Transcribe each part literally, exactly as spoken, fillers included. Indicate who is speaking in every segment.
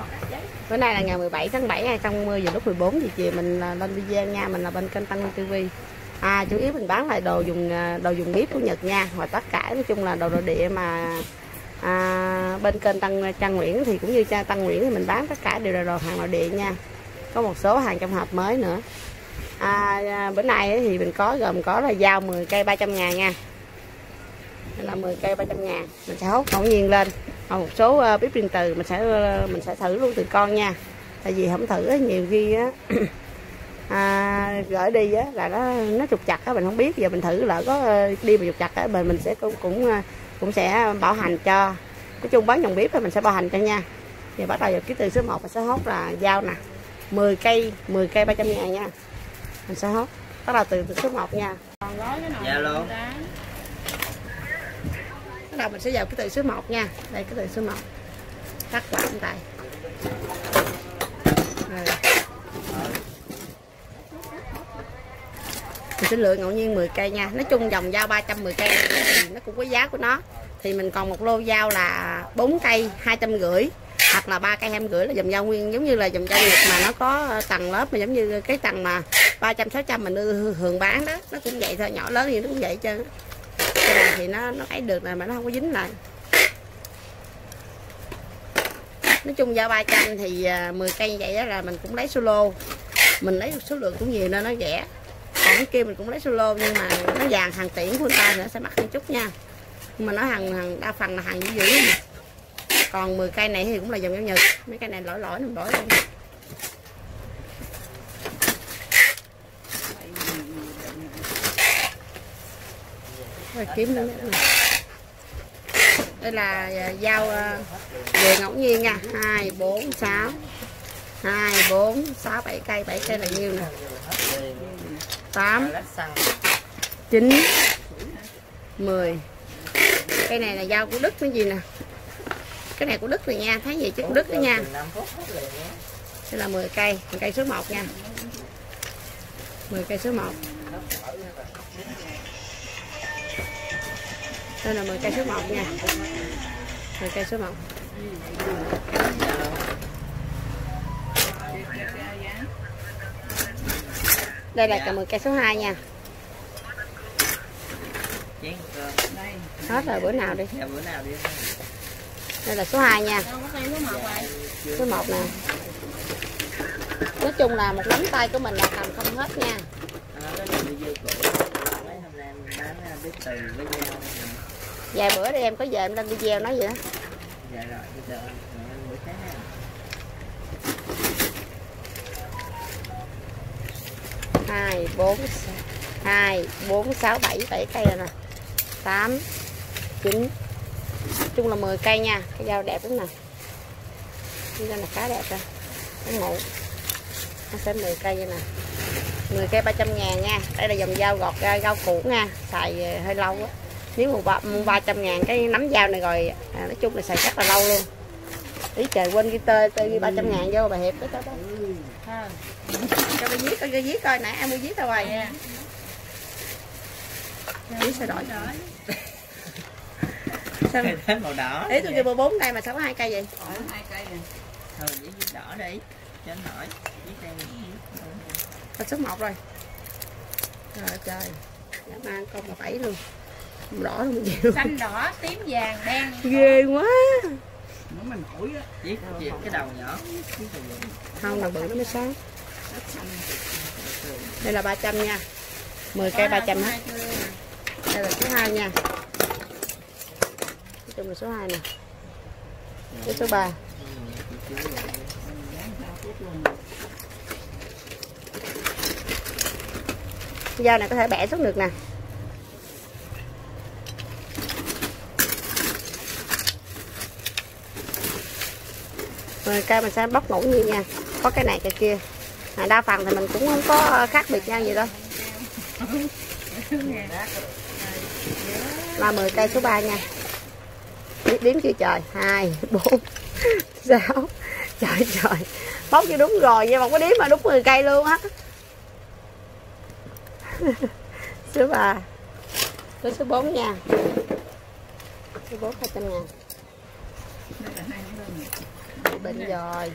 Speaker 1: Bữa nay là ngày mười bảy tháng bảy hai nghìn không trăm hai mươi, giờ lúc mười bốn giờ chiều mình lên video nha. Mình là bên kênh Tăng Nguyên ti vi. À, chủ yếu mình bán là đồ dùng đồ dùng bếp của Nhật nha, và tất cả nói chung là đồ nội địa mà à, bên kênh Tăng Trang Nguyễn thì cũng như cha Tăng Nguyễn thì mình bán tất cả đều là đồ hàng nội địa nha. Có một số hàng trong hộp mới nữa. À, bữa nay thì mình có gồm có là dao mười cây ba trăm ngàn nha. Đây là mười cây ba trăm ngàn. Mình sẽ hốt ngẫu nhiên lên. Còn một số bếp điện từ mình sẽ mình sẽ thử luôn từ con nha. Tại vì không thử nhiều khi á à, gửi đi á là nó nó trục chặt á, mình không biết. Giờ mình thử lỡ có đi mà trục chặt á mình mình sẽ cũng cũng cũng sẽ bảo hành cho. Nói chung bán dòng bếp thì mình sẽ bảo hành cho nha. Thì bắt đầu giờ cái từ số một mình sẽ hốt là dao nè. mười cây, mười cây ba trăm ngàn nha. Mình sẽ hốt. Bắt đầu từ, từ số một nha. Còn gói cái nồi. Dạ luôn. Bắt đầu mình sẽ vào cái từ số một nha. Đây cái từ số một. Cắt quả trên tay. Rồi. Mình sẽ lựa ngẫu nhiên mười cây nha. Nói chung dòng dao ba trăm mười cây thì nó cũng có giá của nó. Thì mình còn một lô dao là bốn cây hai trăm rưỡi, hoặc là ba cây hai trăm rưỡi là dòng dao nguyên, giống như là dòng dao Nhật mà nó có tầng lớp mà giống như cái tầng mà ba trăm sáu trăm mình thường bán đó, nó cũng vậy thôi, nhỏ lớn gì nó cũng vậy chứ. Cái này thì nó nó ấy được này mà nó không có dính lại. Nói chung dao ba trăm thì mười cây như vậy đó là mình cũng lấy solo. Mình lấy số lượng cũng nhiều nên nó rẻ. Còn cái kia mình cũng lấy solo nhưng mà nó vàng hàng tiễn của người ta nữa sẽ mắc một chút nha. Nhưng mà nó hàng, hàng đa phần là hàng dữ dữ. Còn mười cây này thì cũng là dòng dao Nhật. Mấy cây này lỗi lỗi nằm lỗi luôn. Rồi kiếm nữa. Đây là dao về ngẫu nhiên nha. Hai, bốn, sáu. Hai, bốn, sáu, bảy cây. Bảy cây là nhiêu nè. Tám, chín, mười. Cây này là dao của Đức cái gì nè. Cái này của Đức rồi nha, thấy gì chứ của Đức đó nha. Đây là mười cây, mười cây số một nha. mười cây số một. Đây là mười cây số một nha. mười cây số một. Đây là cả mười cây số hai nha. Hết rồi, bữa nào đi. Đây là số hai nha. Số một nè. Nói chung là một nắm tay của mình là cầm không hết nha. Vài bữa đi em có về em lên video nói vậy đó. Hai, bốn, hai, bốn, sáu, bảy, bảy cây rồi nè. Tám, chín. Nói chung là mười cây nha. Cái dao đẹp lắm nè. Cái dao là khá đẹp rồi. Cái ngộ. Nó sẽ mười cây vậy nè. mười cây ba trăm ngàn nha. Đây là dòng dao gọt rau củ nha. Xài hơi lâu á. Nếu mà ba trăm ngàn cái nắm dao này rồi à, nói chung là xài rất là lâu luôn. Ý trời quên cái tê tê ghi ba trăm ngàn vô bà Hiệp đó đó. À. Cho tôi viết coi, cho viết coi, nãy em mua viết tao rồi. Yeah. Viết sao đổi rồi. Sao? Thế màu đỏ. Ý tôi kêu mua bốn cây mà sao có hai cây vậy? hai cây nè. Thôi viết viết đỏ đi. Cho nó nổi. Viết đây. Con số một rồi. Trời trời. Dã man con mà bảy luôn. Màu đỏ luôn nhiều. Xanh đỏ, tím vàng, đen. Ghê quá.
Speaker 2: Nó mình thổi á. Viết cái đầu nhỏ.
Speaker 1: Không, đầu bự nó mới sáng. Đây là ba trăm nha. mười cây ba trăm hết. Đây là số hai nha. Nói chung là số hai nè. Cái số ba. Dao này có thể bẻ xuống được nè. mười cây mình sẽ bóc ngẫu nhiên nha. Có cái này cái kia. À, đa phần thì mình cũng không có khác biệt nhau gì đâu. Là mười cây số ba nha. Đếm chưa trời. Hai, bốn, sáu. Trời trời. Bóc cho đúng rồi nhưng mà không có đếm mà đúng mười cây luôn á. Số ba. Tới số bốn nha. Số bốn hai trăm ngàn. bị bệnh rồi.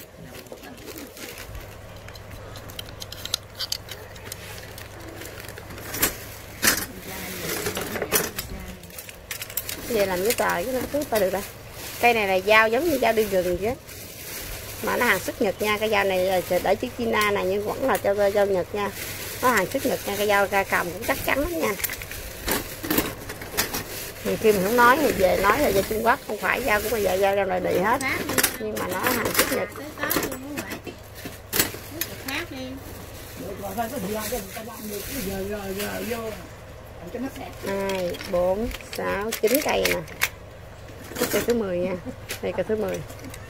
Speaker 1: Vậy làm với trời cái nó cứ ta được đây. Cây này là dao giống như dao đi rừng chứ, mà nó hàng xuất Nhật nha. Cái dao này để chữ China này nhưng vẫn là cho dao Nhật nha, nó hàng xuất Nhật nha. Cái dao ra cầm cũng chắc chắn lắm nha. Thì khi mình không nói thì về nói là dao Trung Quốc, không phải dao cũng là dao dao nội địa hết, nhưng mà nó hàng xuất Nhật. Hai, bốn, sáu, chín cây nè. Cây thứ mười nha. Đây cây thứ mười.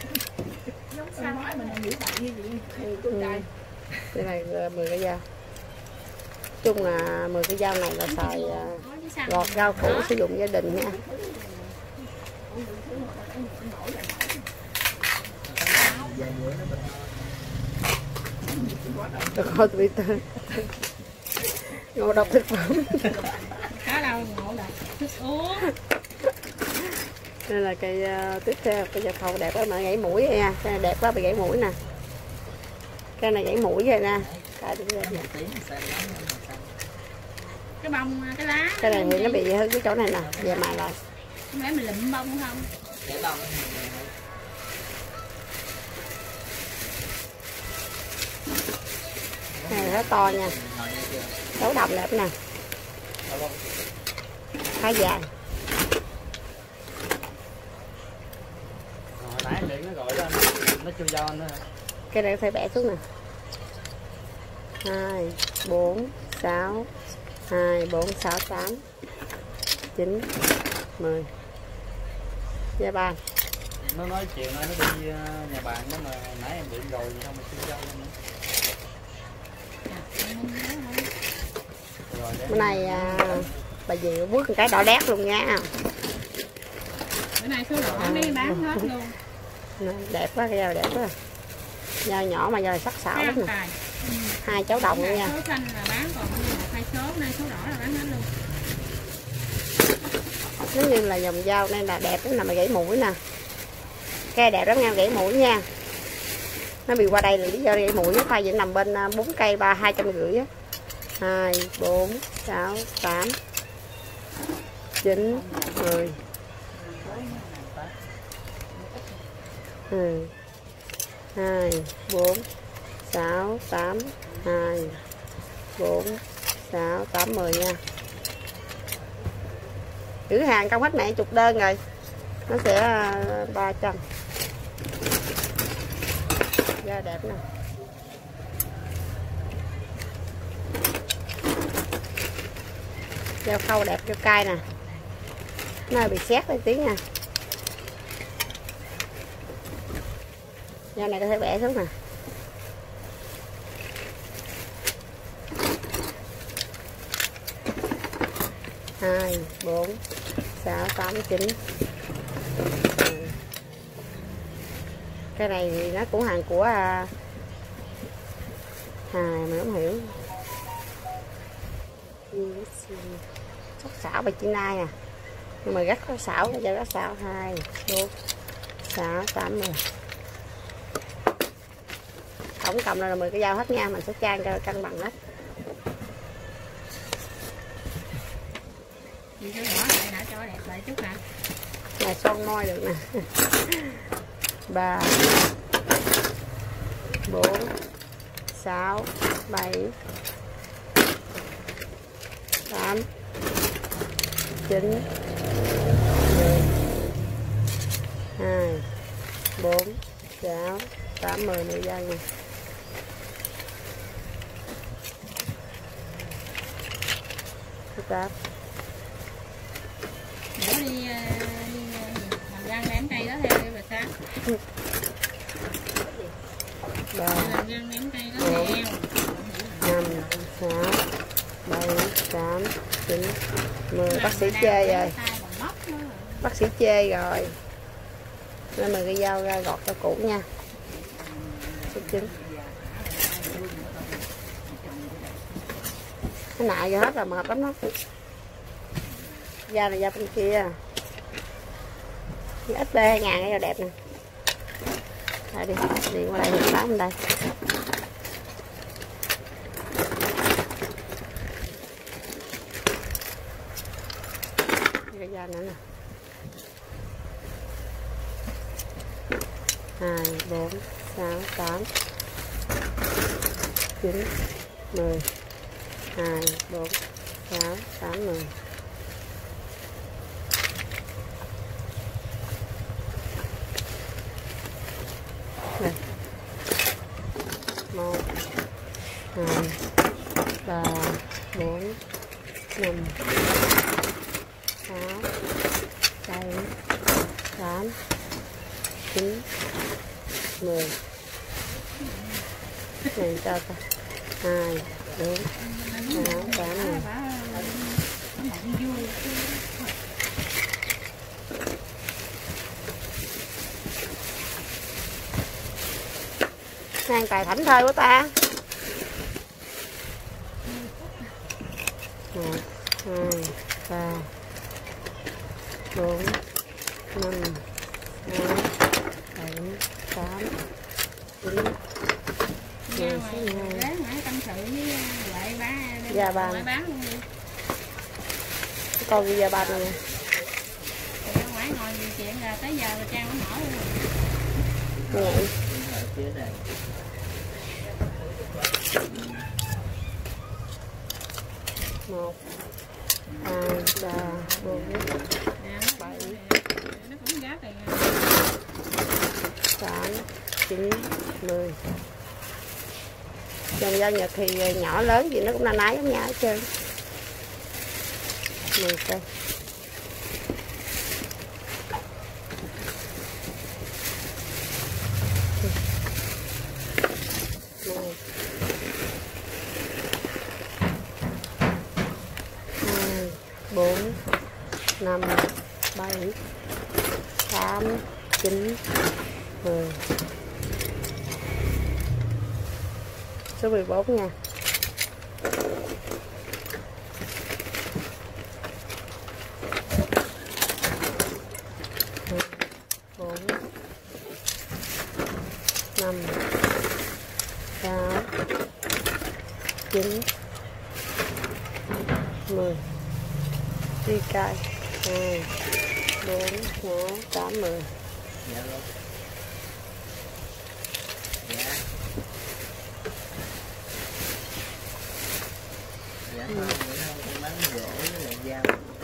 Speaker 1: Ừ. Đây là mười cái dao. Chung là mười cái dao này là xài gọt rau củ sử dụng gia đình nha. Được thôi tụi tôi ngộ độc thực phẩm.
Speaker 3: Có đâu ngộ độc thức uống.
Speaker 1: Đây là cây uh, tiếp theo, cây dao thầu đẹp quá mà gãy mũi nha. Cây này đẹp quá bị gãy mũi nè. Cây này gãy mũi rồi nè.
Speaker 3: Cái bông cái lá.
Speaker 1: Cái này thì nó bị hư cái chỗ này nè, về mà lại.
Speaker 3: Không lẽ mình lụm bông không?
Speaker 2: Để bông.
Speaker 1: Này nó to nha. Đấu đồng đẹp nè. Khá dài.
Speaker 2: Hồi nãy điện nó gọi đó, nó chưa do nữa.
Speaker 1: Cái này phải bẻ xuống nè. Hai, bốn, sáu, hai, bốn, sáu, tám, chín, mười. Dạ ba.
Speaker 2: Nó nói chiều nay nó đi nhà bạn đó mà nãy em điện rồi thì không mà chưa do nữa.
Speaker 1: Bữa nay à, bà dì bước một cái đỏ đét luôn nha.
Speaker 3: Bữa nay số đỏ mới bán hết luôn.
Speaker 1: Đẹp quá, cái dao đẹp quá. Dao nhỏ mà dao sắc sảo lắm nè.
Speaker 3: Ừ.
Speaker 1: Hai cháu đồng luôn nha.
Speaker 3: Số xanh là bán còn một hai số, nay số đỏ là bán hết luôn.
Speaker 1: Nếu như là dòng dao này là đẹp lắm nè, mà gãy mũi nè. Cây đẹp lắm nha, gãy mũi nha. Nó bị qua đây là lý do gãy mũi, nó thay vậy nằm bên bốn cây ba hai trăm rưỡi á. Hai, bốn, sáu, tám, chín, mười. Ừ. Hai, bốn, sáu, tám, hai, bốn, sáu, tám, mười nha. Giữ hàng trong hết mẹ chục đơn rồi, nó sẽ ba trăm. Da đẹp nè. Dao khâu đẹp, dao cay nè. Nó bị xét lên tiếng nha. Dao này có thể bẻ xuống nè. Hai, bốn, sáu, tám, chín. Cái này thì nó cũng hàng của à, à mà không hiểu. Sắc xảo bà chị Nai à, nhưng mà rất có xảo, cho rất xảo. Hai, bốn, sáu, tám, mười. Tổng cộng là mười cái dao hết nha, mình sẽ trang cho cân bằng hết.
Speaker 3: Chị số đỏ lại đã cho đẹp lại chút nè.
Speaker 1: Là son môi được nè. Ba, bốn, sáu, bảy, tám, chín, mười. Hai, bốn, sáu, tám, mười, mười dao nha. Tám.
Speaker 3: Bữa đi, đi làm răng ném cây đó theo đi bà sáng.
Speaker 1: Ba,
Speaker 3: làm răng ném cây đó theo.
Speaker 1: năm, sáu, bảy, tám, chín, mười. Bác sĩ chê rồi. Bác sĩ chê rồi. Nên mình cái dao ra gọt cho cũ nha. Số chín. Cái nại rồi hết là mệt lắm đó. Da này da bên kia. Ít bê hai ngàn cái đẹp nè. Đây đi, điện qua đây mình bán bên đây. Cái da nữa nè. Hai, bốn, sáu, tám, chín, mười. Hai, bốn, sáu, tám, mười. Đây. Một, hai, ba, bốn, năm, sáu, bảy, tám, chín, mười. Này cho ta. Hai, bốn, sáu, tám, mười. Hàng tài thảnh thơi của ta. Một, hai, ba, bốn, năm, sáu, bảy, tám, chín.
Speaker 3: Ra ngoài ráng mãi tâm sự với lại bán.
Speaker 1: Dạ ba.
Speaker 3: Bán luôn đi.
Speaker 1: Con ghi ra ba nè.
Speaker 3: Ra ngoài ngồi nhiều chuyện là tới giờ là Trang nó mở luôn.
Speaker 1: Vậy. Một, hai, ba, bốn, bảy,
Speaker 3: nó cũng giá tiền
Speaker 1: tám, chín, mười. Dòng giao Nhật thì nhỏ lớn gì nó cũng na ná giống nhau hết trơn. mười cây. Một, hai, bốn, năm, bảy, tám, chín, mười. Số mười bốn nha. Bốn, năm, sáu, chín, mười. Đi cài. Hai, bốn, sáu, tám, mười.
Speaker 2: Dạ luôn. Dạ. Dạ không, vậy không, em bán gỗ với lại dao.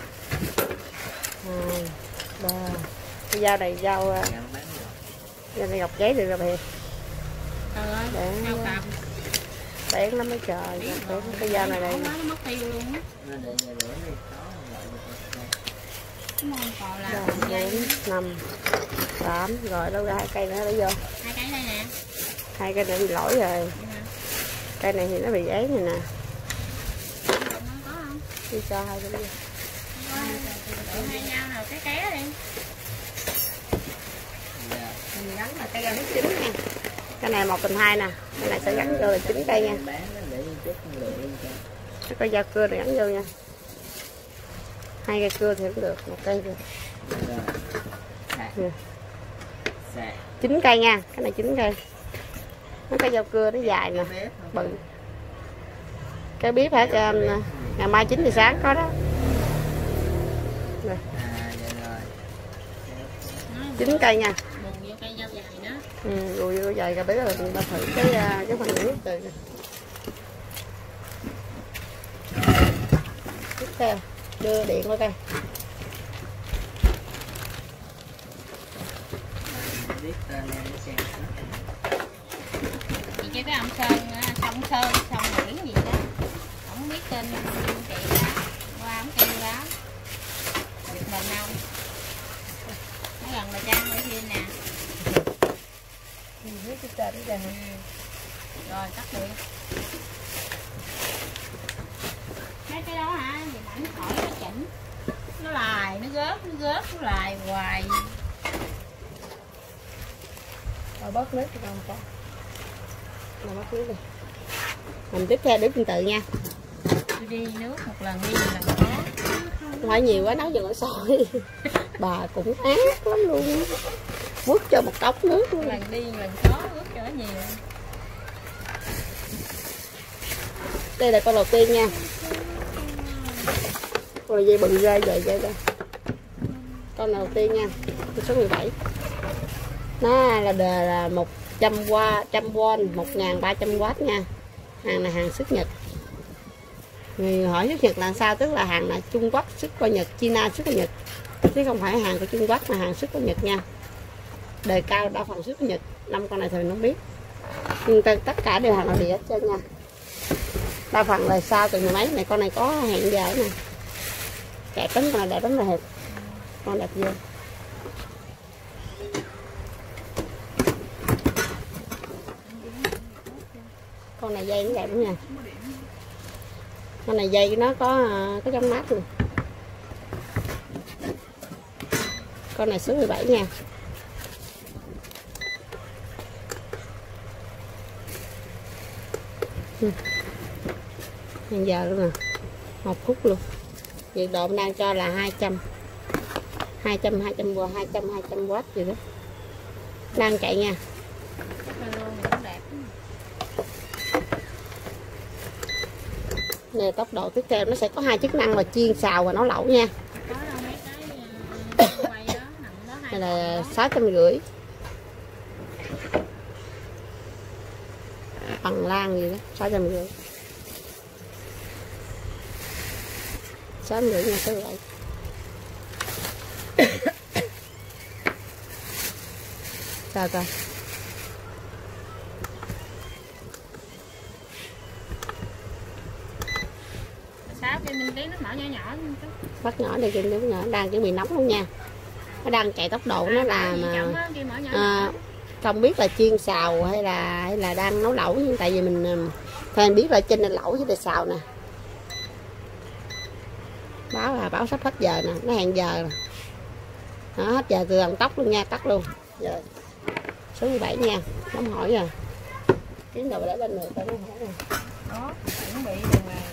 Speaker 1: Hai, ba. Cái dao này dao
Speaker 2: Dạ bán gỗ.
Speaker 1: dao này gọc giấy được rồi bè.
Speaker 3: Trời ơi,
Speaker 1: Để-
Speaker 3: heo cặp.
Speaker 1: Bén lắm mấy trời. Bén cái dao này đây.
Speaker 3: Nó mất tiêu luôn á.
Speaker 2: Nó để nhà rửa đi, có gọi được.
Speaker 3: Đúng không? Còn là
Speaker 1: Ba,
Speaker 3: còn dây.
Speaker 1: bốn, năm, tám. Rồi đâu ra hai cây nữa để vô.
Speaker 3: Hai cái đây nè.
Speaker 1: Hai cây này bị lỗi rồi.
Speaker 3: Vậy hả?
Speaker 1: Cây này thì nó bị ấy này nè.
Speaker 3: Nó có không?
Speaker 1: Đi cho hai cái vô.
Speaker 3: Tự hai nhau nào cái ké đi.
Speaker 2: Dạ.
Speaker 1: Mình gắn là cây dao nước chín nha. Cái này một tình hai nè. Cái này sẽ gắn vô là chín cây nha.
Speaker 2: Bán nó để chút lượng cho.
Speaker 1: Cái cây dao cưa này gắn vô nha. Hai cây cưa thì cũng được. Một cây rồi.
Speaker 2: Rồi. Sạc.
Speaker 1: Nè.
Speaker 2: Sạc.
Speaker 1: Chín cây nha. Cái này chín cây. Cái cây dao cưa nó dài nè.
Speaker 2: Bếp không?
Speaker 1: Bự. Cái bếp hả? Cho ngày mai chín giờ sáng có đó. Rồi.
Speaker 2: À dạ rồi.
Speaker 1: Chín cây nha.
Speaker 3: Buồn vô cây dao dài đó.
Speaker 1: Ừ, rồi vô dài cái bếp là mình ta thử cái cái phần nước từ nè. Tiếp theo đưa điện qua cây.
Speaker 2: Biết tên em nó xem.
Speaker 3: Chị kêu cái ông Sơn, Sông Sơn, Sông Nguyễn gì đó. Không biết tên chị đó. Qua ông kêu đó. Giật mình không? Nó gần là Trang Nguyễn Thiên nè.
Speaker 1: Biết cái tên cái
Speaker 3: Ừ. Rồi tắt điện. Mấy cái đó hả? Thì ảnh khỏi nó chỉnh. Nó lài, nó gớt, nó gớt, nó lài hoài.
Speaker 1: Rồi bớt nước cho con con. Rồi bớt nước đi. Mình tiếp theo đếm trình tự nha.
Speaker 3: Tôi đi nước một lần đi một lần có.
Speaker 1: Không phải nhiều quá nấu chừng nó sôi. Bà cũng ác lắm luôn. Quất cho một cốc nước luôn.
Speaker 3: Lần đi lần có ướt cho nó nhiều.
Speaker 1: Đây là con đầu tiên nha. Con là dây bự ra vậy vậy đây. Con đầu tiên nha, con số mười bảy. Nó là đề là một trăm W, một nghìn ba trăm W nha. Hàng này hàng xuất Nhật. Người hỏi xuất Nhật là sao, tức là hàng là Trung Quốc xuất qua Nhật, China xuất qua Nhật, chứ không phải hàng của Trung Quốc mà hàng xuất qua Nhật nha. Đề cao đa phần xuất qua Nhật. Năm con này thì mình không biết, nhưng tất cả đều hàng nội địa hết trơn nha. Đa phần là sao từ mười mấy này. Con này có hẹn giờ nè, đẹp lắm, con này đẹp lắm, là hẹp, con đẹp chưa. Con này dây cũng đẹp lắm nha. Con này dây của nó có có trong mát luôn. Con này số mười bảy nha. Hiện giờ luôn nè, một phút luôn. Nhiệt độ mình đang cho là hai trăm, hai trăm, hai trăm W, hai trăm, hai trăm W gì đó. Đang chạy nha. Nè, tốc độ tiếp theo nó sẽ có hai chức năng là chiên, xào và nấu lẩu nha. Đây là sáu trăm rưỡi. Bằng lan gì đó, sáu trăm rưỡi. Sáu trăm rưỡi nha các bạn. Sao coi.
Speaker 3: Sáu cái minh tí nó mở nhỏ nhỏ luôn.
Speaker 1: Bắt nhỏ đây kia, nó nhỏ đang chuẩn bị nóng luôn nha. Nó đang chạy tốc độ nó là mà à, không biết là chiên xào hay là hay là đang nấu lẩu, nhưng tại vì mình thèm biết là trên là lẩu chứ là xào nè. Báo là báo sắp hết giờ nè, nó hẹn giờ nè. Đó, hết giờ từ đồng tóc luôn nha, tắt luôn. Rồi. Số mười bảy nha, nóng hỏi rồi. Kiếm đầu để lên người tao nó hỏi rồi.
Speaker 3: Đó, chuẩn bị đường này.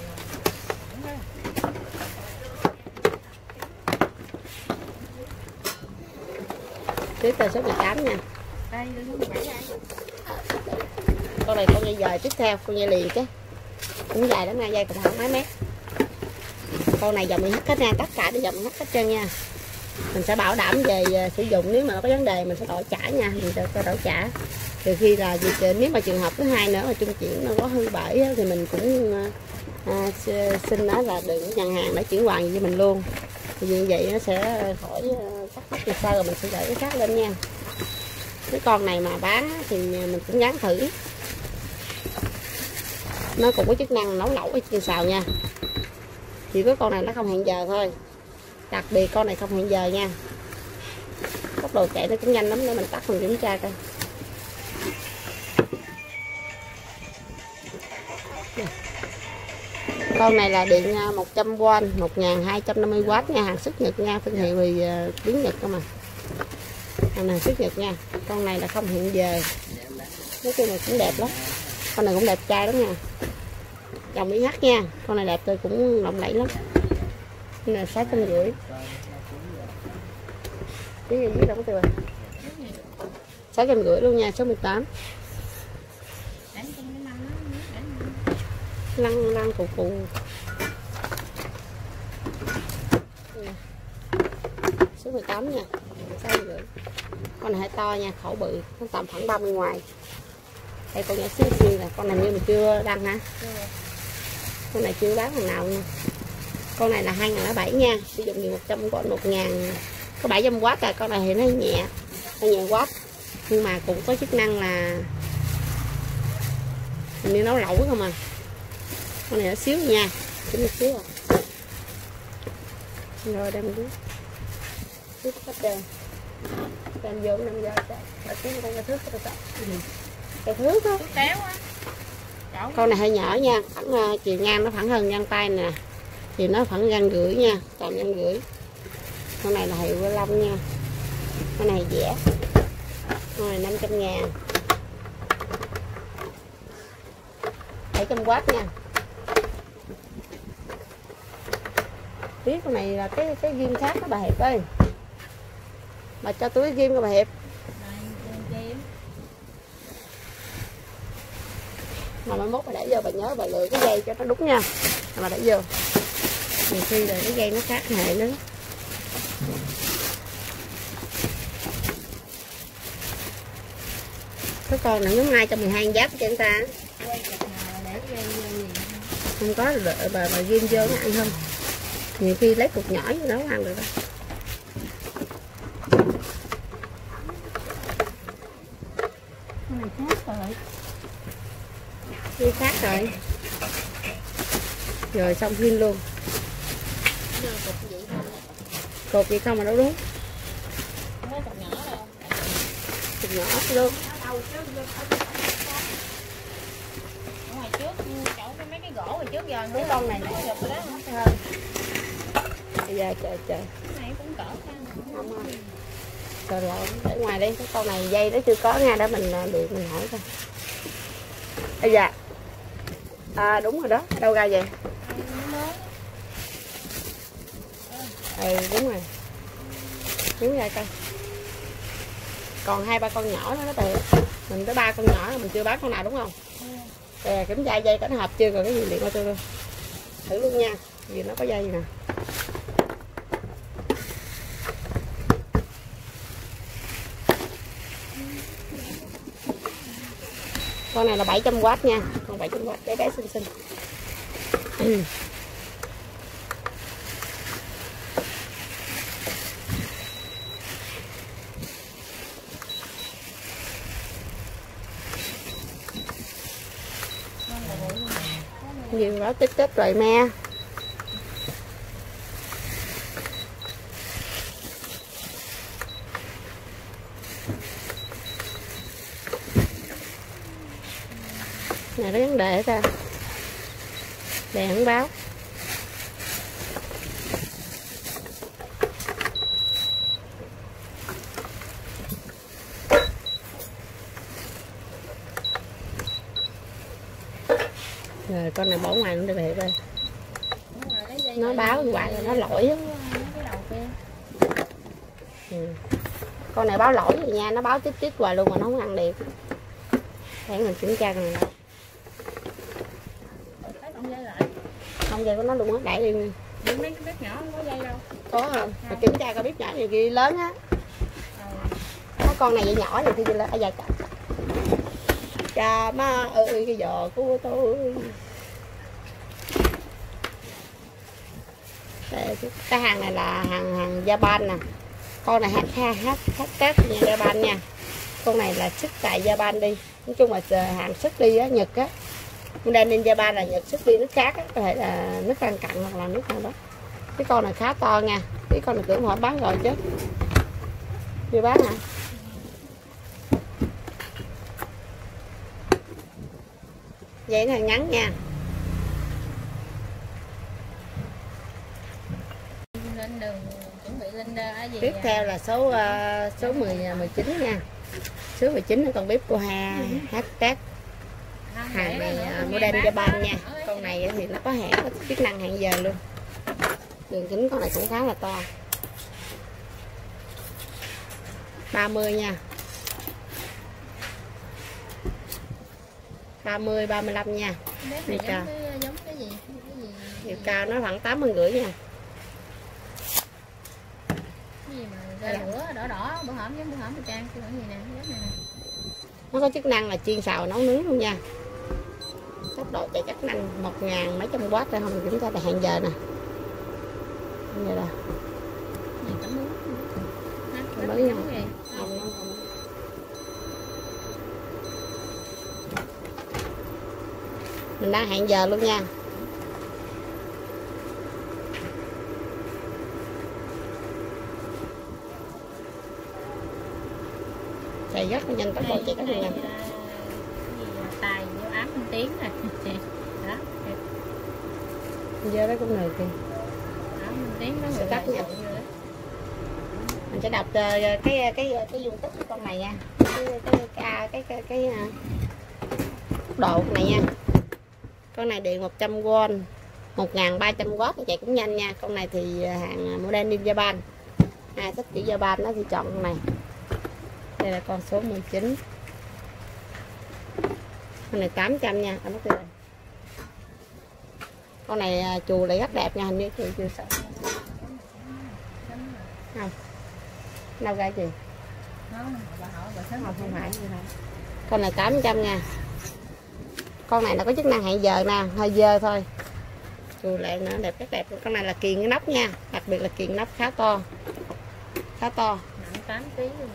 Speaker 1: Tiếp theo số mười tám nha.
Speaker 3: Đây, mười bảy đây.
Speaker 1: Con này con dây dời tiếp theo, con dây liền chứ. Cũng dài lắm nha, dây cũng khoảng mấy mét. Con này dòng hết hết nha, tất cả đều dòng hết hết trơn nha. Mình sẽ bảo đảm về sử dụng, nếu mà nó có vấn đề mình sẽ đổi trả nha, mình sẽ cho đổi trả. Từ khi là nếu mà trường hợp thứ hai nữa mà trung chuyển nó có hư bể thì mình cũng à, xin nói là đừng nhận hàng để chuyển hoàn cho mình luôn. Thì như vậy nó sẽ khỏi cắt cắt từ sau rồi mình sẽ đẩy cái khác lên nha. Cái con này mà bán thì mình cũng dán thử. Nó cũng có chức năng nấu lẩu ở chiên xào nha. Chỉ có con này nó không hẹn giờ thôi. Đặc biệt con này không hẹn giờ nha. Tốc độ chạy nó cũng nhanh lắm, để mình tắt mình kiểm tra coi. Con này là điện một trăm W, một nghìn hai trăm năm mươi W nha, hàng xuất Nhật nha, thương hiệu vì tiếng Nhật cơ mà. Hàng này xuất Nhật nha. Con này là không hẹn giờ. Nói chung là cũng đẹp lắm. Con này cũng đẹp trai lắm nha. Dòng i hát nha. Con này đẹp tôi cũng lộng lẫy lắm. Cái này sáu trăm rưỡi. Cái gì dưới đâu có tiêu à? sáu trăm rưỡi luôn nha, số mười tám. Lăn lăn cụ cụ. Số mười tám nha, sáu trăm rưỡi. Con này hơi to nha, khẩu bự, nó tầm khoảng ba mươi ngoài. Đây con nhỏ xíu xíu là con này như mình chưa đăng hả? Con này chưa bán thằng nào nha. Con này là hai nghìn lẻ bảy nha, sử dụng điện một trăm W, một nghìn có bảy trăm W à. Con này thì nó nhẹ, nó nhẹ W, nhưng mà cũng có chức năng là mình đi nấu lẩu không à. Con này nó xíu nha, chỉ một xíu à. Rồi đem đi tiếp hết trơn, đem vô năm giờ cho tiếng con cái thước cái cái thước đó. Con này hơi nhỏ nha, khoảng uh, chiều ngang nó khoảng hơn găng tay nè, thì nó khoảng găng rưỡi nha, còn găng rưỡi. Con này là hiệu Quê Long nha, con này dẻ, con này năm trăm ngàn, bảy trăm W nha. Tiếp con này là cái cái ghim khác đó bà Hiệp ơi, bà cho túi ghim cho bà Hiệp. mà mai mốt bà để vô bà nhớ bà lựa cái dây cho nó đúng nha, mà để vô nhiều khi là cái dây nó khác hệ nữa. Cái con này nó hai trăm mười hai giáp cho chúng ta. Không có đợi bà bà ghim vô nó ăn không. Nhiều khi lấy cục nhỏ vô nấu ăn được đó.
Speaker 3: Cái này khác rồi.
Speaker 1: Cái khác rồi. Rồi xong phim luôn. Cột vậy không mà đâu đúng.
Speaker 3: Mấy cục nhỏ đâu.
Speaker 1: Cục nhỏ luôn.
Speaker 3: Ở ngoài trước chỗ cái mấy cái gỗ ngoài trước giờ
Speaker 1: Đúng con này nè.
Speaker 3: được đó.
Speaker 1: Hơn. Bây giờ trời trời.
Speaker 3: Cái này cũng cỡ khăn.
Speaker 1: Không không. Rồi lộn để ngoài đi, cái con này dây nó chưa có nha, để mình điện mình hỏi coi. Bây giờ. À đúng rồi đó, đâu ra vậy? Ừ đúng rồi. Đứng ra coi. Còn hai ba con nhỏ nữa đó từ. Mình tới ba con nhỏ mình chưa bán con nào đúng không? Để kiểm tra dây có nó hợp chưa, còn cái gì điện qua tôi luôn. Thử luôn nha, vì nó có dây gì nè. Con này là bảy trăm oát nha, con bảy trăm oát bé bé xinh xinh. Nhiều báo tích tích rồi me. Này có vấn đề ta. Đèn không báo. Rồi con này bỏ ngoài luôn để về coi. Nó báo hoài rồi nó lỗi á. Ừ. Con này báo lỗi rồi nha, nó báo chích chích hoài luôn mà nó không ăn điện. Để mình kiểm tra con này. Không dây của nó luôn á, đẩy đi.
Speaker 3: Những mấy cái bếp nhỏ không có dây đâu.
Speaker 1: Có không? Mà kiểm tra coi bếp nhỏ nhiều kia lớn á.
Speaker 3: Ừ.
Speaker 1: Có con này vậy nhỏ rồi thì là dài chặt. Cha má ơi cái giò của tôi. Đây, cái hàng này là hàng hàng Japan nè. Con này hát hát hát hát tết nha Japan nha. Con này là xuất tại Japan đi. Nói chung là hàng xuất đi á, Nhật á. Đang lên Japan là Nhật xuất đi nước khác á, có thể là nước Lân Cận hoặc là nước nào đó. Cái con này khá to nha. Cái con này tưởng họ bán rồi chứ. Chưa bán hả? Dây nó ngắn nha.
Speaker 3: Lên đường chuẩn bị lên ở gì?
Speaker 1: Tiếp theo là số uh, số mười mười chín nha. Số mười chín là con bếp của ha hát tét. Hàng này uh, model Japan nha. Con này thì nó có hẹn có chức năng hẹn giờ luôn. Đường kính con này cũng khá là to. ba mươi nha. ba mươi ba mươi lăm nha.
Speaker 3: Bếp này giống cái, giống cái gì? Cái gì?
Speaker 1: Chiều cao nó khoảng tám mươi rưỡi nha.
Speaker 3: Cái gì mà ra lửa đỏ đỏ bữa hổm giống bữa hổm Trang cái gì nè, giống này nè.
Speaker 1: Nó có chức năng là chiên xào nấu nướng luôn nha. Tốc độ chạy chức năng một ngàn mấy trăm watt ra không chúng ta là hẹn giờ nè. Như là
Speaker 3: Gì cảm ơn.
Speaker 1: Cảm ơn nha. Không, không, không. Mình đang hẹn giờ luôn nha. Chạy rất là nhanh, tốc độ chạy rất là nhanh.
Speaker 3: Tài vô ám Minh Tiến này. Đó.
Speaker 1: Vô đó cũng được kìa.
Speaker 3: Ám Minh Tiến nó
Speaker 1: sẽ tắt nha. Mình sẽ đọc cái cái cái cái dung tích của con này nha. Cái cái cái cái cái, cái tốc độ này nha. Con này điện một trăm ohm, một nghìn ba trăm watt chạy cũng nhanh nha. Con này thì hàng model Japan. Ai thích chữ Japan nó thì chọn con này. Đây là con số mười chín. Con này tám trăm nha, anh mất rồi. Con này chù lại rất đẹp nha, hình như chị chưa sợ. Không. Đâu ra chị?
Speaker 3: Không, bà hỏi bà sớm
Speaker 1: không, không phải. Con này tám trăm nha. Con này nó có chức năng hẹn giờ nè, hơi dơ thôi. Chù lại nữa, đẹp rất đẹp. Con này là kiền cái nóc nha, đặc biệt là kiền nóc khá to. Khá to.
Speaker 3: Nặng tám ký luôn.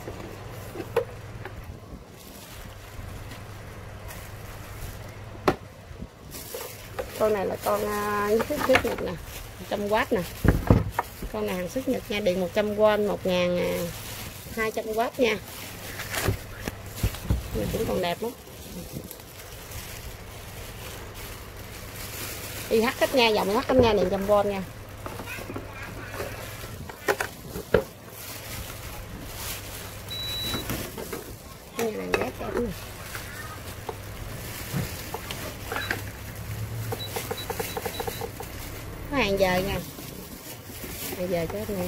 Speaker 1: Con này là con uh, xuất xuất Nhật nè, một trăm oát nè. Con này hàng xuất Nhật nha, điện một trăm oát, một nghìn hai trăm oát nha. Này cũng còn đẹp lắm. i hát hết nha, dòng i hát hết nha, điện một trăm oát nha. Cái này là rét đẹp nè. Có hàng giờ nha, hàng giờ cho cái này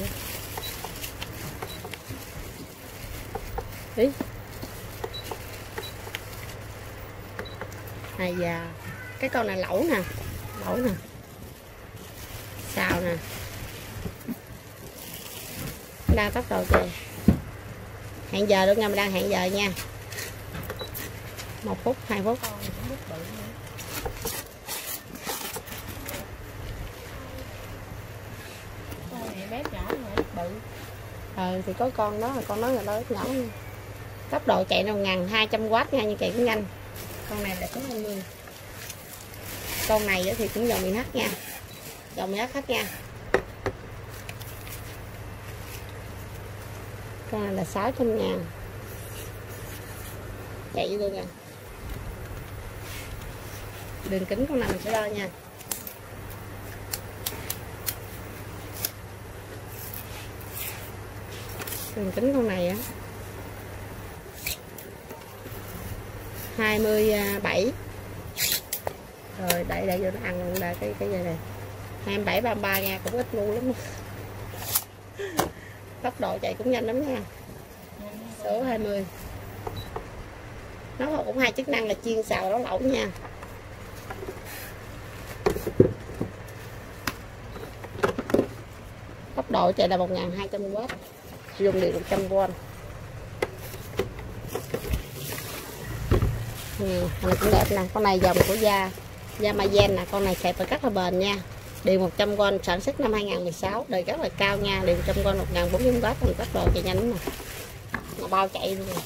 Speaker 1: ý hàng giờ. Cái con này lẩu nè, lẩu nè, xào nè, đa tốc độ kìa. Hẹn giờ luôn nha, mình đang hẹn giờ nha, một phút hai phút.
Speaker 3: Bếp nhỏ mà bự.
Speaker 1: Ờ thì có con đó, con đó là nó nhỏ nha. Tốc độ chạy nào ngàn hai trăm oát nha, nhưng chạy cũng nhanh. Con này là có hai mươi. Con này thì cũng dòng i hát nha, dòng i hát hết nha. Con này là sáu trăm ngàn, chạy luôn nha. Đường kính con này mình sẽ đo nha. Đường kính con này á hai mươi bảy. Rồi đẩy đẩy vô nó ăn luôn đây, cái cái dây này hai mươi bảy ba mươi ba nha, cũng ít ngu lắm. Tốc độ chạy cũng nhanh lắm nha. Số hai mươi. Nó cũng hai chức năng là chiên xào nấu lẩu nha. Tốc độ chạy là một nghìn hai trăm oát, dùng điện một trăm oát. Ừ, con này cũng đẹp nè. Con này dòng của da Yamazen nè, con này chạy rất là bền nha. Điện một trăm oát, sản xuất năm hai nghìn không trăm mười sáu, đời rất là cao nha. Điện một trăm oát, một nghìn bốn trăm oát, còn tốc độ chạy nhanh lắm nè. Nó bao chạy luôn,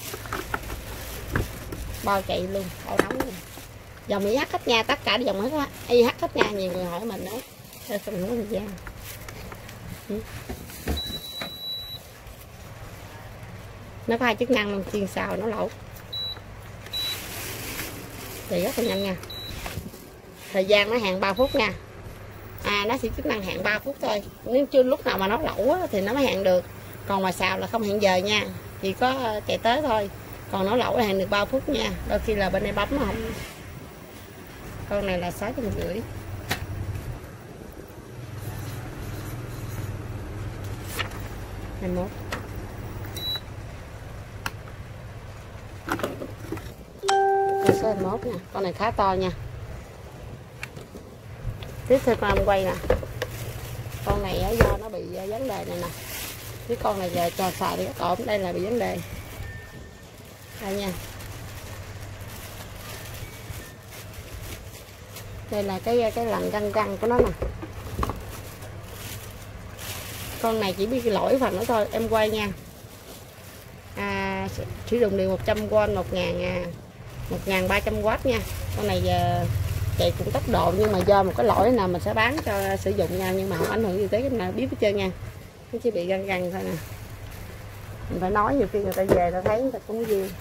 Speaker 1: bao chạy luôn, bao nóng luôn. Dòng i hát hết nha, tất cả dòng hết á, i hát hết nha. Nhiều người hỏi mình đó, đây không có thời gian. Ừ. Nó có hai chức năng luôn, chiên xào nó lẩu. Thì rất là nhanh nha. Thời gian nó hẹn ba phút nha. À nó chỉ chức năng hẹn ba phút thôi. Nếu chưa lúc nào mà nó lẩu á, thì nó mới hẹn được. Còn mà xào là không hẹn giờ nha. Chỉ có chạy tới thôi. Còn nó lẩu là hẹn được ba phút nha. Đôi khi là bên đây bấm nó không. Con này là sáu trăm rưỡi. hai mươi mốt. Con số hai mươi mốt nha. Con này khá to nha. Tiếp theo con em quay nè. Con này do nó bị vấn đề này nè. Cái con này giờ cho xài đi rất ổn. Đây là bị vấn đề. Đây nha. Đây là cái cái lần răng răng của nó nè. Con này chỉ biết cái lỗi phần nữa thôi. Em quay nha. À, sử dụng điện một trăm oát, một nghìn ba trăm oát nha. Con này giờ chạy cũng tốc độ, nhưng mà do một cái lỗi nào mình sẽ bán cho sử dụng nha, nhưng mà không ảnh hưởng gì tới cái nào biết hết trơn nha. Nó chỉ bị găng găng thôi nè. Mình phải nói, nhiều khi người ta về ta thấy người ta cũng vui.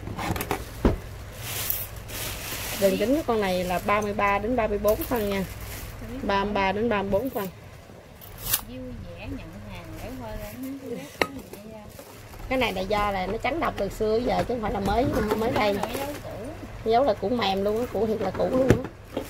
Speaker 1: Đường kính của con này là ba mươi ba đến ba mươi bốn phân nha. ba mươi ba đến ba mươi bốn phân.
Speaker 3: Vui vẻ nhận hàng để thôi lên.
Speaker 1: Cái này là do là nó tránh độc từ xưa giờ chứ không phải là mới mới đây. Dấu là củ mềm luôn á, củ thiệt là củ luôn á.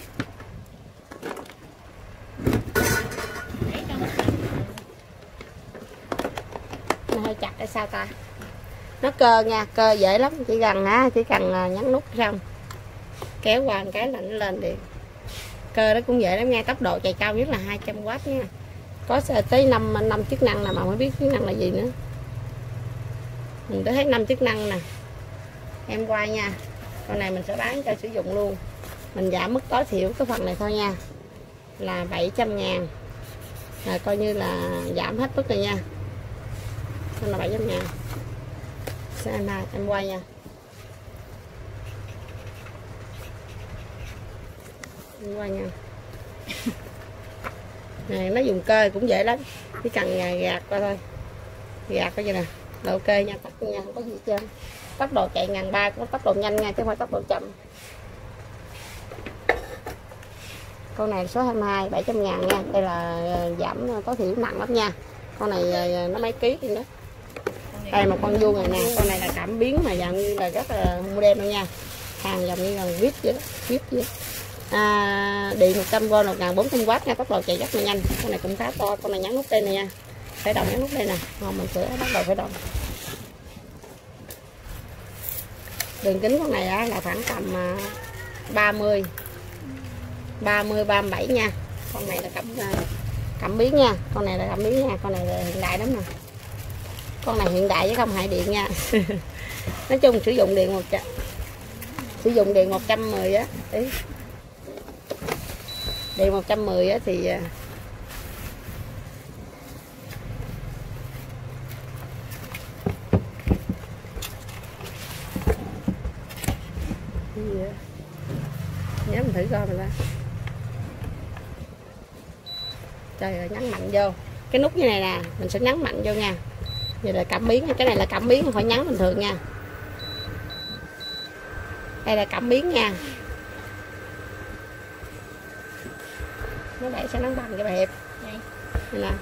Speaker 1: Nó hơi chặt hay sao ta? Nó cơ nha, cơ dễ lắm, chỉ cần á, chỉ cần nhấn nút xong. kéo qua một cái là nó lên điện. Cơ đó cũng vậy lắm nghe, tốc độ chạy cao nhất là hai trăm oát nha. Có tới năm năm chức năng là mà mới biết chức năng là gì nữa. Mình có thấy năm chức năng nè. Em quay nha. Con này mình sẽ bán cho sử dụng luôn. Mình giảm mức tối thiểu cái phần này thôi nha, là bảy trăm ngàn, là coi như là giảm hết mức rồi nha. Con là bảy trăm ngàn. Xem ha, em quay nha. Em quay nha. Này, nó dùng cơ cũng dễ lắm, chỉ cần gạt qua thôi, gạt coi như nè là ok nha, tắt nha, không có gì hết trơn. Tốc độ chạy ngàn ba có tốc độ nhanh nha, chứ không phải tốc độ chậm. Con này số hai mươi hai, bảy trăm ngàn nha. Đây là giảm tối thiểu, nặng lắm nha. Con này nó mấy ký nữa. Đây một con vuông này nè. Con này là cảm biến mà dạng như là rất là modern luôn nha. Hàng dòng như là vip vậy đó, vip vậy. À, điện một trăm vôn, một nghìn bốn trăm oát nha, tốc độ chạy rất là nhanh. Con này cũng khá to. Con này nhấn nút đây này nha, khởi động nhấn nút đây nè. Ngon, mình sẽ bắt đầu khởi động. Đường kính con này á, là khoảng tầm ba mươi, ba mươi, ba mươi bảy nha. Con này là cảm cảm biến nha. Con này là cảm biến nha. Con này là hiện đại lắm nè. Con này hiện đại chứ không hại điện nha. Nói chung sử dụng điện một trăm, sử dụng điện một trăm mười á. Ý. Điện một trăm mười á thì nhớ mình thử coi mình ra. Trời ơi, nhấn mạnh vô cái nút như này nè, mình sẽ nhấn mạnh vô nha. Vậy là cảm biến, cái này là cảm biến, không phải nhấn bình thường nha. Đây là cảm biến nha. Nó để sẽ nắng bằng cho bà Hiệp. Đây nè.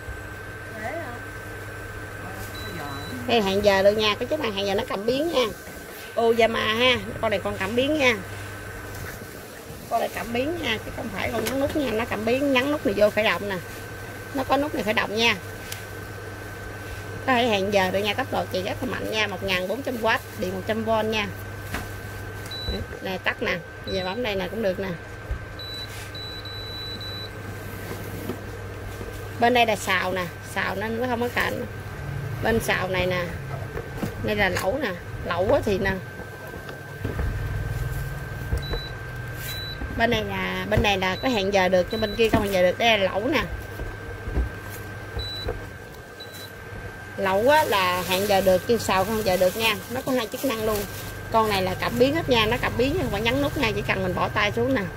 Speaker 1: Đây là hẹn giờ luôn nha, cái chức năng hẹn giờ nó cảm biến nha. Oyama ha, con này con cảm biến nha. Con này cảm biến nha, chứ không phải con nhấn nút nha, nó cảm biến, nhấn nút này vô khởi động nè. Nó có nút này khởi động nha. Có thể hẹn giờ được nha, tốc độ chạy rất là mạnh nha, một nghìn bốn trăm oát, điện một trăm vôn nha. Này tắt nè, giờ bấm đây nè cũng được nè. Bên đây là xào nè, xào nên nó không có cạnh. Bên xào này nè, đây là lẩu nè, lẩu thì nè. Bên này là bên này là có hẹn giờ được, cho bên kia không hẹn giờ được. Đây là lẩu nè. Lẩu á, là hẹn giờ được, chứ xào không hẹn giờ được nha. Nó có hai chức năng luôn. Con này là cảm biến hết nha, nó cảm biến không phải nhấn nút nha, chỉ cần mình bỏ tay xuống nè.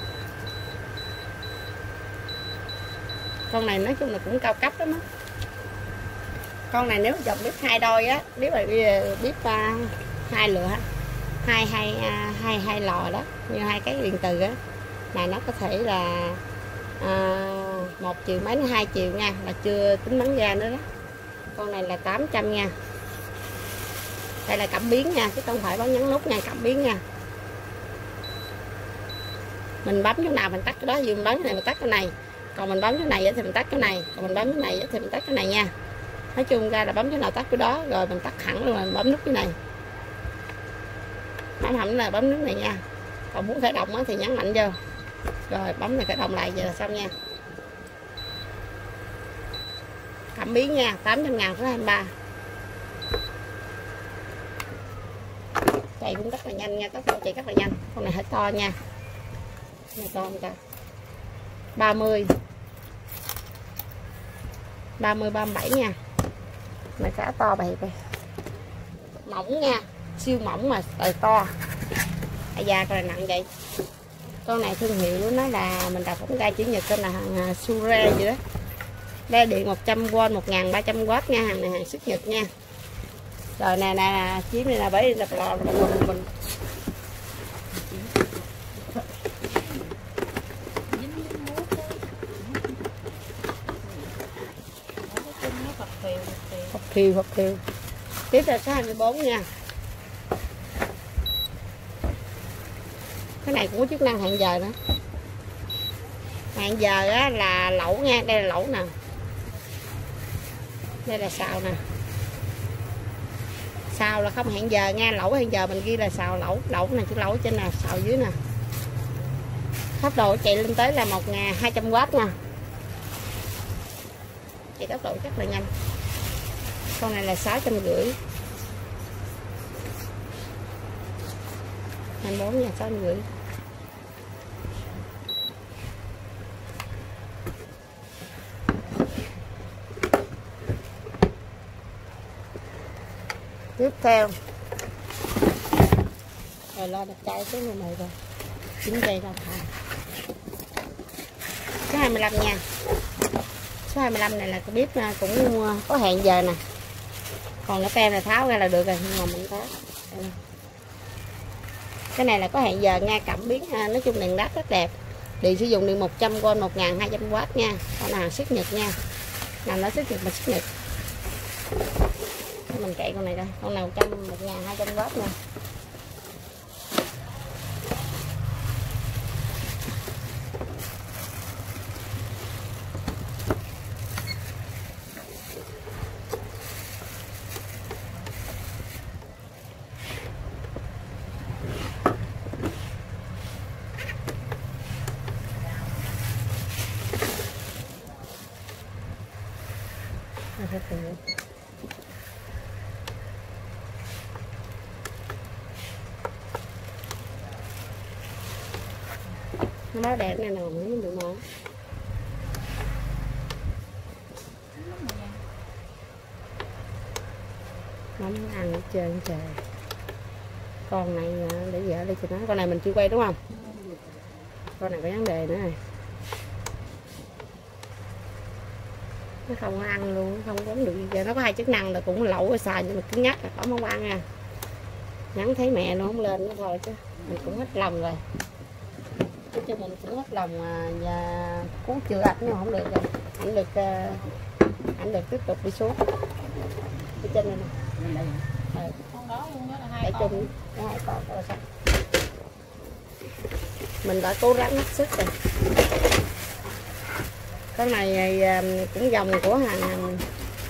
Speaker 1: Con này nói chung là cũng cao cấp lắm á. Con này nếu mà chồng bếp hai đôi á, bếp là bếp uh, hai lửa hai hai uh, hai hai lò đó, như hai cái điện từ á, mà nó có thể là uh, một chiều mấy hai chiều nha, là chưa tính bắn ra nữa đó. Con này là tám trăm nha. Đây là cảm biến nha, chứ không phải bấm nhấn nút nha, cảm biến nha. Mình bấm chỗ nào mình tắt cái đó, dù mình bấm cái này mình tắt cái này. Còn mình bấm cái này thì mình tắt cái này, còn mình bấm cái này thì mình tắt cái này nha. Nói chung ra là bấm cái nào tắt cái đó, rồi mình tắt hẳn luôn, mình bấm nút cái này. Bấm hẳn là bấm nút này nha. Còn muốn khởi động thì nhấn mạnh vô. Rồi bấm này khởi động lại, vậy là xong nha. Cảm biến nha, tám trăm ngàn số hai mươi ba. Chạy cũng rất là nhanh nha, tốc độ chạy rất là nhanh. Con này hơi to nha. Con này to không ta? ba mươi, ba mươi, ba mươi bảy nha. Này khá to bà Hiệp ơi. Mỏng nha, siêu mỏng mà tài to. À da, con này nặng vậy. Con này thương hiệu của nó là mình đọc cũng ra chữ Nhật, tên là hàng Sure gì đó. Đây điện một trăm vôn, một nghìn ba trăm oát nha, hàng này hàng xuất Nhật nha. Rồi nè nè, chiếm này là bởi đập lò mình mình Hộp thiêu, hộp thiêu. Tiếp là số hai mươi bốn nha. Cái này cũng có chức năng hẹn giờ nữa. Hẹn giờ á, là lẩu nha, đây là lẩu nè. Đây là xào nè. Xào là không hẹn giờ nha, lẩu hẹn giờ mình ghi là xào lẩu, lẩu này chữ lẩu trên nè, xào dưới nè. Tốc độ chạy lên tới là một nghìn hai trăm oát nha. Chạy tốc độ rất là nhanh. Con này là sáu trăm rưỡi. hai mươi bốn nha, sáu trăm rưỡi. Tiếp theo rồi lo đặt chai số này này rồi chín cây ra thà số hai mươi lăm nha. Số hai mươi lăm này là cái bếp cũng có hẹn giờ nè, còn cái tem là tháo ra là được rồi, nhưng mà mình có cái này là có hẹn giờ nha, cảm biến nói chung đèn led rất đẹp. Điện sử dụng điện một trăm V một nghìn hai trăm oát nha, con nào xuất Nhật nha, nào nó xuất Nhật mà xuất Nhật. Mình chạy con này đây, con nào một trăm một nghìn hai trăm oát nha. Nó đẹp này nào mới được món. Nó muốn ăn hết trơn trời. Con này để vợ đi cho nó. Con này mình chưa quay đúng không? Con này có vấn đề nữa này. Nó không có ăn luôn, nó không có được gì chơi. Nó có hai chức năng là cũng lẩu rồi xài nhưng mà cứng nhắc là có không ăn nha. Nhắn thấy mẹ nó không lên nữa thôi chứ mình cũng hết lòng rồi. Chứ cho mình cũng hết lòng và cứu chữa ảnh nhưng mà không được rồi. Ảnh được ảnh được tiếp tục đi xuống. Đi trên này nè. Ừ.
Speaker 3: Con đó luôn đó là hai con.
Speaker 1: Chung, đó, hai con rồi sao? Mình đã cố gắng hết sức rồi. Cái này cũng dòng của hàng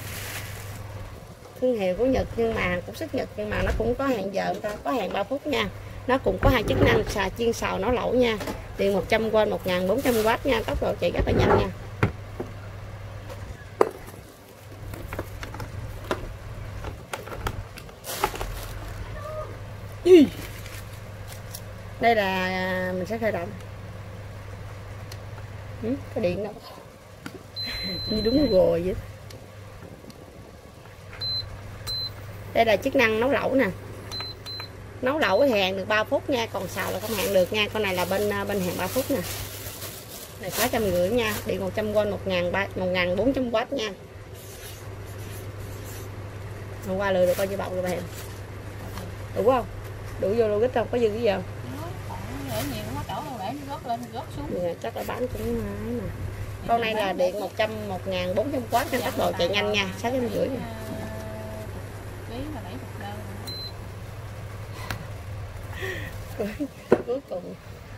Speaker 1: thương hiệu của Nhật nhưng mà cũng xuất Nhật, nhưng mà nó cũng có hẹn giờ, có hẹn ba phút nha. Nó cũng có hai chức năng xà chiên xào nấu lẩu nha. Điện một trăm V một nghìn bốn trăm oát nha, tốc độ chạy rất là nhanh nha. Đây là mình sẽ khởi động. Ừ, cái điện đâu như đúng rồi vậy. Đây là chức năng nấu lẩu nè. Nấu lẩu thì hẹn được ba phút nha, còn xào là không hẹn được nha. Con này là bên bên hẹn ba phút nè. Này sáu trăm rưỡi nha, điện một trăm V một nghìn bốn trăm oát nha. Hôm qua lừa được bao nhiêu bọc rồi bà em? Đủ không? Đủ vô lô gích không? Có dư cái gì không?
Speaker 3: Để nhiều quá đổ đâu để nó rớt lên rớt xuống.
Speaker 1: Dạ, chắc là bán cũng nè. Con này là điện một trăm một nghìn bốn trăm oát nha, tốc độ chạy nhanh nha, sáu trăm rưỡi nha. Cuối cùng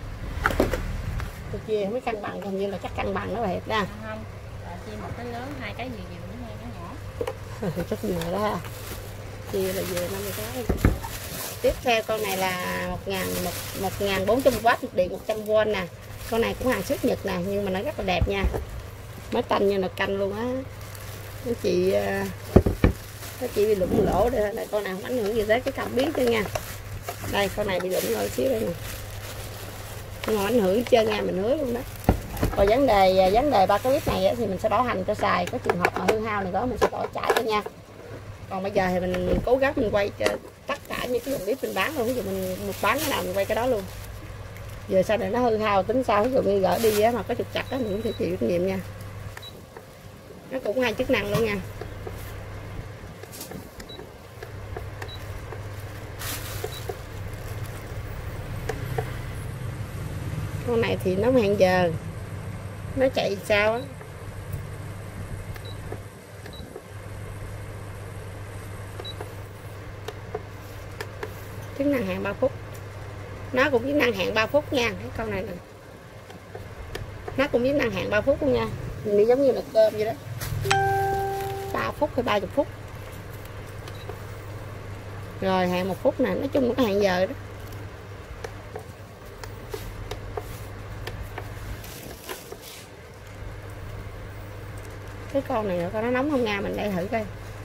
Speaker 1: tôi chia mới cân bằng, hình như là chắc cân bằng nó hẹp ra.
Speaker 3: Không, chia một cái lớn, hai cái gì nhiều với hai cái nhỏ.
Speaker 1: Chắc nhiều đó ha. Chia là về năm mươi cái. Tiếp theo con này là một nghìn bốn trăm oát, điện một trăm V nè. Con này cũng hàng xuất Nhật nè, nhưng mà nó rất là đẹp nha. Mới tanh như là canh luôn á. Nó chị nó chị bị lủng lỗ đây, đây con này không ảnh hưởng gì tới cái cảm biến chứ nha. Đây con này bị lủng lỗ xíu đây nè. Không ảnh hưởng chơi nha, mình hứa luôn đó. Còn vấn đề vấn đề ba cái bếp này thì mình sẽ bảo hành cho xài, có trường hợp mà hư hao này đó mình sẽ bỏ trả cho nha. Còn bây giờ thì mình, mình cố gắng mình quay cho tất cả những cái dòng bếp mình bán luôn, ví dụ mình một bán cái nào mình quay cái đó luôn. Giờ sau này nó hư hao tính sao, ví dụ như gỡ đi á mà có trục chặt á mình cũng phải chịu trách nhiệm nha. Nó cũng hai chức năng luôn nha. Con này thì nó hẹn giờ, nó chạy sao á. Chức năng hẹn ba phút. Nó cũng chức năng hẹn ba phút nha. Cái con này nè, nó cũng chức năng hẹn ba phút luôn nha. Mình đi giống như là cơm vậy đó, ba phút hay ba mươi phút. Rồi hẹn một phút nè, nói chung nó có hẹn giờ đó. Cái con này nữa coi nó nóng không nha, mình để thử coi.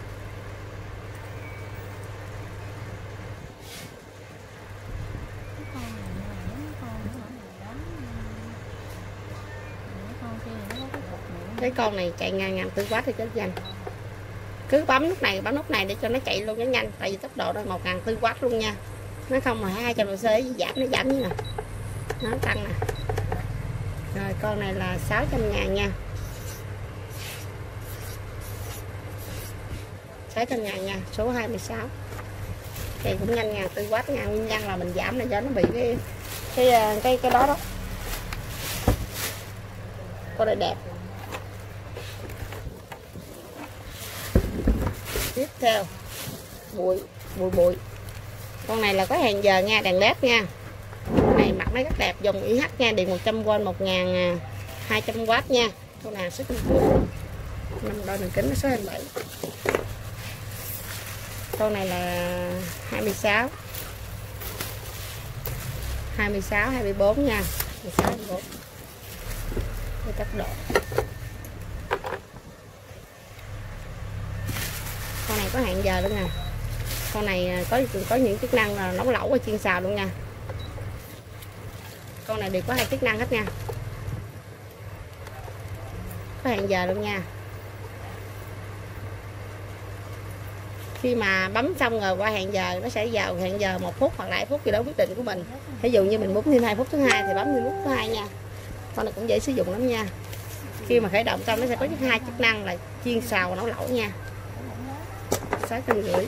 Speaker 1: Cái con này chạy ngang ngàn tư watt thì chết nhanh. Cứ bấm nút này, bấm nút này để cho nó chạy luôn cho nhanh. Tại vì tốc độ đó một ngàn tư watt luôn nha. Nó không mà hai trăm độ C giảm, nó giảm như nè. Nó tăng nè. Rồi con này là sáu trăm ngàn nha. sáu trăm ngàn nha, số hai mươi sáu. Chạy cũng nhanh, ngàn tư watt nha. Nguyên nhân là mình giảm là do nó bị cái cái cái cái đó đó. Con này đẹp. Tiếp theo bụi bụi bụi con này là có hàng giờ nha, đèn led nha. Con này mặt nó rất đẹp, dòng i hát nha, điện một trăm vôn, một nghìn hai trăm watt nha. Con này sức năm đo đường kính nó số hai mươi bảy. Con này là hai mươi sáu hai mươi sáu hai mươi bốn nha, hai mươi sáu hai mươi bốn. Cái tốc độ con này có hẹn giờ luôn nè. Con này có có những chức năng là nấu lẩu và chiên xào luôn nha. Con này đều có hai chức năng hết nha. Có hẹn giờ luôn nha. Khi mà bấm xong rồi qua hẹn giờ nó sẽ vào hẹn giờ một phút hoặc hai phút gì đó, quyết định của mình. Ví dụ như mình muốn thêm hai phút thứ hai thì bấm thêm phút thứ hai nha. Con này cũng dễ sử dụng lắm nha. Khi mà khởi động xong nó sẽ có hai chức năng là chiên xào và nấu lẩu nha. sáu trăm rưỡi.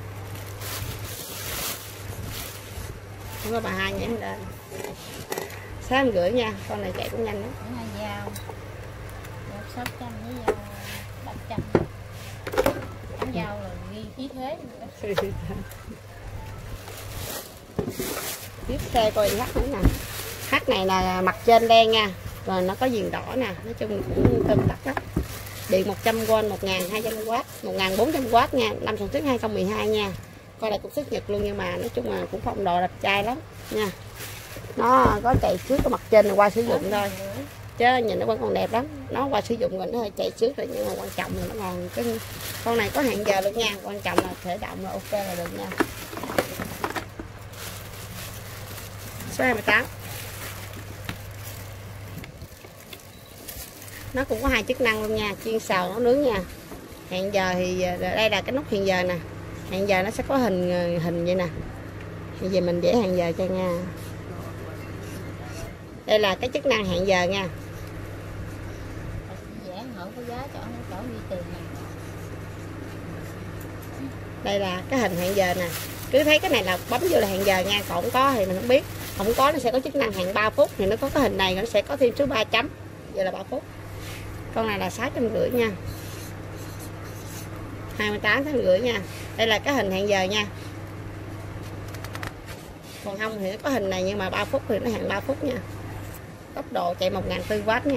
Speaker 1: Không có bà hai nhảy lên. sáu trăm rưỡi nha, con này chạy cũng nhanh lắm.
Speaker 3: Dao sáu trăm với dao bảy trăm. Cái dao là ghi khí thế.
Speaker 1: Tiếp theo coi H nữa nè. H này là mặt trên đen nha, rồi nó có viền đỏ nè, nói chung cũng tôm tắt lắm. Điện một trăm vôn, một nghìn hai trăm watt, một nghìn bốn trăm watt nha, năm sản xuất hai không một hai nha. Coi là cục xuất Nhật luôn, nhưng mà nói chung là cũng phong độ đẹp trai lắm nha. Nó có chạy xước cái mặt trên là qua sử dụng thôi, chứ nhìn nó vẫn còn đẹp lắm. Nó qua sử dụng rồi nó hơi chạy xước rồi, nhưng mà quan trọng là nó còn cái con này có hẹn giờ luôn nha. Quan trọng là thể động là ok là được nha. Số hai mươi tám. Nó cũng có hai chức năng luôn nha, chiên xào nấu nướng nha. Hẹn giờ thì đây là cái nút hẹn giờ nè. Hẹn giờ nó sẽ có hình hình vậy nè. Thì giờ mình vẽ hẹn giờ cho nha. Đây là cái chức năng hẹn giờ nha.
Speaker 3: Vẽ hở có giá chỗ chỗ ghi tiền này.
Speaker 1: Đây là cái hình hẹn giờ nè. Cứ thấy cái này là bấm vô là hẹn giờ nha, còn không có thì mình không biết. Không có nó sẽ có chức năng hẹn ba phút, thì nó có cái hình này nó sẽ có thêm số ba chấm. Vậy là ba phút. Con này là sáu trăm rưỡi nha. hai mươi tám tháng rưỡi nha. Đây là cái hình hẹn giờ nha. Còn không thì nó có hình này, nhưng mà ba phút thì nó hẹn ba phút nha. Tốc độ chạy một nghìn tư watt nha.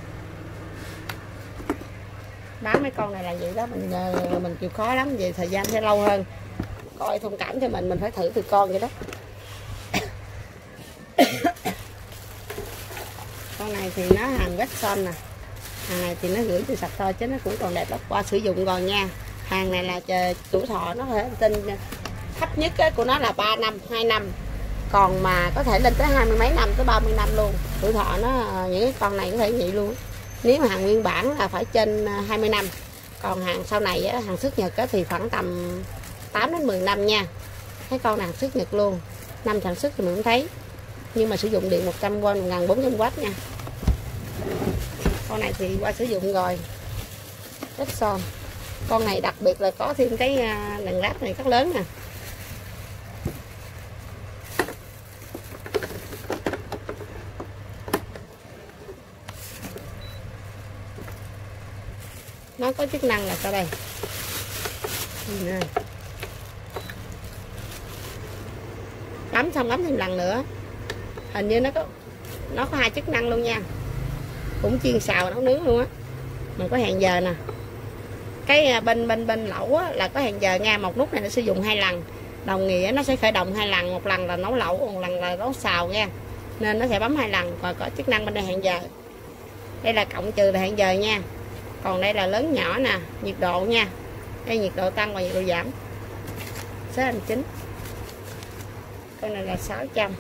Speaker 1: Bán mấy con này là vậy đó, mình mình chịu khó lắm, vì thời gian sẽ lâu hơn. Coi thông cảm cho mình, mình phải thử từ con vậy đó. Con này thì nó hàng Weston nè. Hàng này thì nó gửi từ sạch thôi, chứ nó cũng còn đẹp lắm. Qua sử dụng rồi nha. Hàng này là tuổi thọ nó thể tin thấp nhất của nó là ba năm, hai năm. Còn mà có thể lên tới hai mươi mấy năm, tới ba mươi năm luôn. Tuổi thọ nó, những cái con này có thể vậy luôn. Nếu mà hàng nguyên bản là phải trên hai mươi năm. Còn hàng sau này hàng xuất Nhật thì khoảng tầm tám đến mười năm nha. Cái con này hàng xuất Nhật luôn. Năm sản xuất thì mình cũng thấy. Nhưng mà sử dụng điện một trăm vôn, một nghìn bốn trăm watt nha. Con này thì qua sử dụng rồi. Rất son. Con này đặc biệt là có thêm cái đèn led này rất lớn nè. Nó có chức năng là sau đây. Bấm xong bấm thêm lần nữa. Hình như nó có nó có hai chức năng luôn nha. Cũng chiên xào nấu nướng luôn á. Mình có hẹn giờ nè. Cái bên bên bên lẩu á, là có hẹn giờ nha. Một nút này nó sử dụng hai lần. Đồng nghĩa nó sẽ khởi động hai lần. Một lần là nấu lẩu, một lần là nấu xào nha. Nên nó sẽ bấm hai lần. Và có chức năng bên đây hẹn giờ. Đây là cộng trừ là hẹn giờ nha. Còn đây là lớn nhỏ nè, nhiệt độ nha. Đây nhiệt độ tăng và nhiệt độ giảm. Số hai mươi chín. Con này là sáu trăm.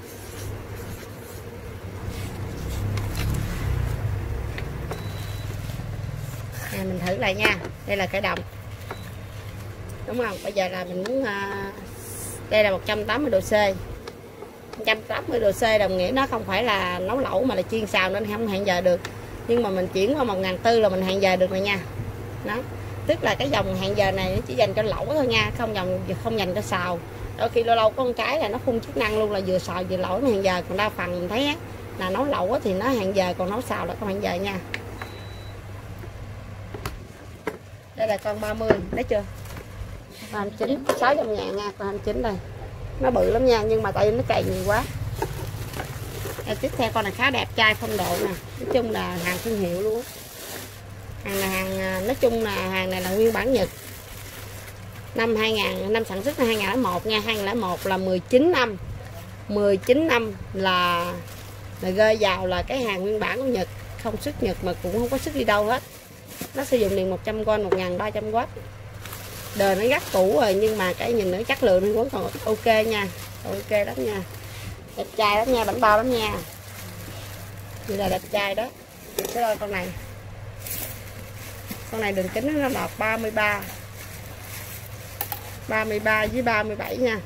Speaker 1: Nè, mình thử lại nha. Đây là cái đồng. Đúng không? Bây giờ là mình muốn uh, đây là một trăm tám mươi độ C. một trăm tám mươi độ C đồng nghĩa nó không phải là nấu lẩu mà là chiên xào nên không hẹn giờ được. Nhưng mà mình chuyển qua một nghìn bốn trăm là mình hẹn giờ được rồi nha. Đó. Tức là cái dòng hẹn giờ này nó chỉ dành cho lẩu thôi nha, không dòng không dành cho xào. Đôi khi lâu lâu có một cái là nó phun chức năng luôn là vừa xào vừa lẩu hẹn giờ, còn đa phần mình thấy á, là nấu lẩu thì nó hẹn giờ, còn nấu xào là không hẹn giờ nha. Đây là con ba mươi, thấy chưa? hai mươi chín, sáu trăm ngàn nha, con hai mươi chín đây. Nó bự lắm nha, nhưng mà tại vì nó cày nhiều quá. Đây, tiếp theo con này khá đẹp trai phong độ nè. Nói chung là hàng thương hiệu luôn. Hàng này hàng nói chung là hàng này là nguyên bản Nhật. Năm hai nghìn, năm sản xuất năm hai nghìn lẻ một nha, hai nghìn lẻ một là mười chín năm. mười chín năm là là rơi vào là cái hàng nguyên bản của Nhật, không xuất Nhật mà cũng không có xuất đi đâu hết. Nó sử dụng điện một trăm V một nghìn ba trăm W. Đời nó rất cũ rồi nhưng mà cái nhìn nó chất lượng nó vẫn còn ok nha. Ok lắm nha. Đẹp trai lắm nha, bánh bao lắm nha. Như là đẹp trai đó. Cái đôi con này. Con này đường kính nó là ba mươi ba. ba mươi ba với ba mươi bảy nha.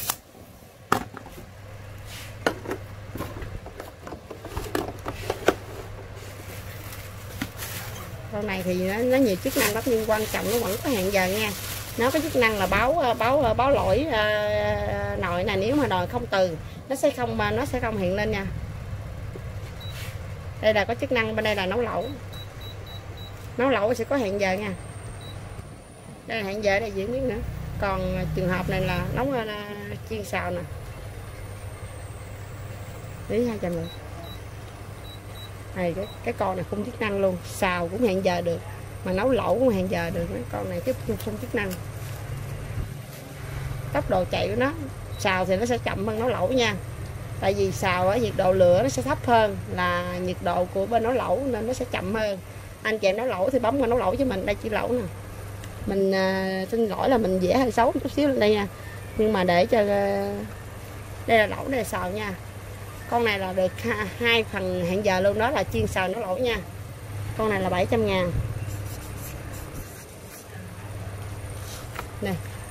Speaker 1: Con này thì nó, nó nhiều chức năng lắm nhưng quan trọng nó vẫn có hẹn giờ nha. Nó có chức năng là báo báo báo lỗi uh, nồi này, nếu mà nồi không từ nó sẽ không nó sẽ không hiện lên nha. Đây là có chức năng, bên đây là nấu lẩu. Nấu lẩu sẽ có hẹn giờ nha. Đây là hẹn giờ đây diễn biến nữa. Còn trường hợp này là nấu uh, chiên xào nè. Lý hai trăm nữa. Này, cái, cái con này không chức năng luôn, xào cũng hẹn giờ được mà nấu lẩu cũng hẹn giờ được. Con này tiếp không chức năng. Tốc độ chạy của nó xào thì nó sẽ chậm hơn nấu lẩu nha, tại vì xào ở nhiệt độ lửa nó sẽ thấp hơn là nhiệt độ của bên nấu lẩu nên nó sẽ chậm hơn. Anh chị em nấu lẩu thì bấm vào nấu lẩu cho mình. Đây chỉ lẩu nè. Mình uh, xin lỗi là mình vẽ hơi xấu chút xíu lên đây nha, nhưng mà để cho uh, đây là lẩu, đây là xào nha. Con này là được hai phần hẹn giờ luôn, đó là chiên xào nấu lẩu nha. Con này là bảy trăm ngàn. Nè.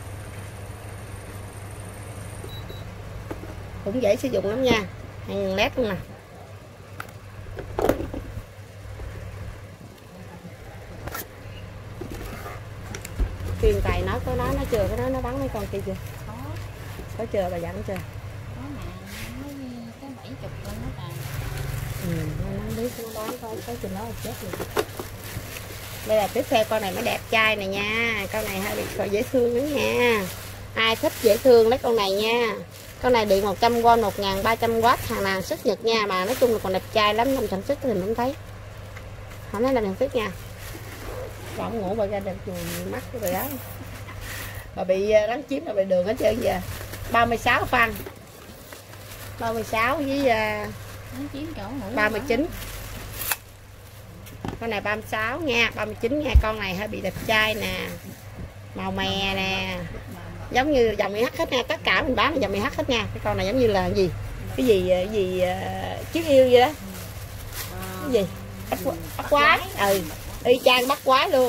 Speaker 1: Cũng dễ sử dụng lắm nha. Hàng led luôn nè. Truyền cày nó có nó nó chưa, cái đó nó bắn mấy con kia chưa?
Speaker 3: Có.
Speaker 1: Có chưa, bà dặn chưa?
Speaker 3: Có mà nó cái bảy chục con nó tàn.
Speaker 1: Ừ, nó biết nó bán có cái chừng đó là chết rồi. Đây là tiếp theo con này nó đẹp trai này nha. Con này hơi bị dễ thương nữa nha. Ai thích dễ thương lấy con này nha. Con này điện một trăm V một nghìn ba trăm W, hàng nào xuất Nhật nha, mà nói chung là còn đẹp trai lắm, năm sản xuất thì mình không thấy. Không thấy là sản xuất nha. Bà không ngủ bà ra đẹp chùi mắt của bà đó. Bà bị rắn chiếm là bị đường hết trơn giờ. ba mươi sáu phân. ba mươi sáu với uh, ba mươi chín. Con này ba mươi sáu nha, ba mươi chín nha. Con này hơi bị đẹp trai nè, màu mè nè, giống như dòng i hát hết nha. Tất cả mình bán là dòng i hát hết nha. Cái con này giống như là gì, cái gì cái gì uh, chiếc yêu vậy đó, cái gì bắt, bắt quái, ừ, y chang bắt quái luôn,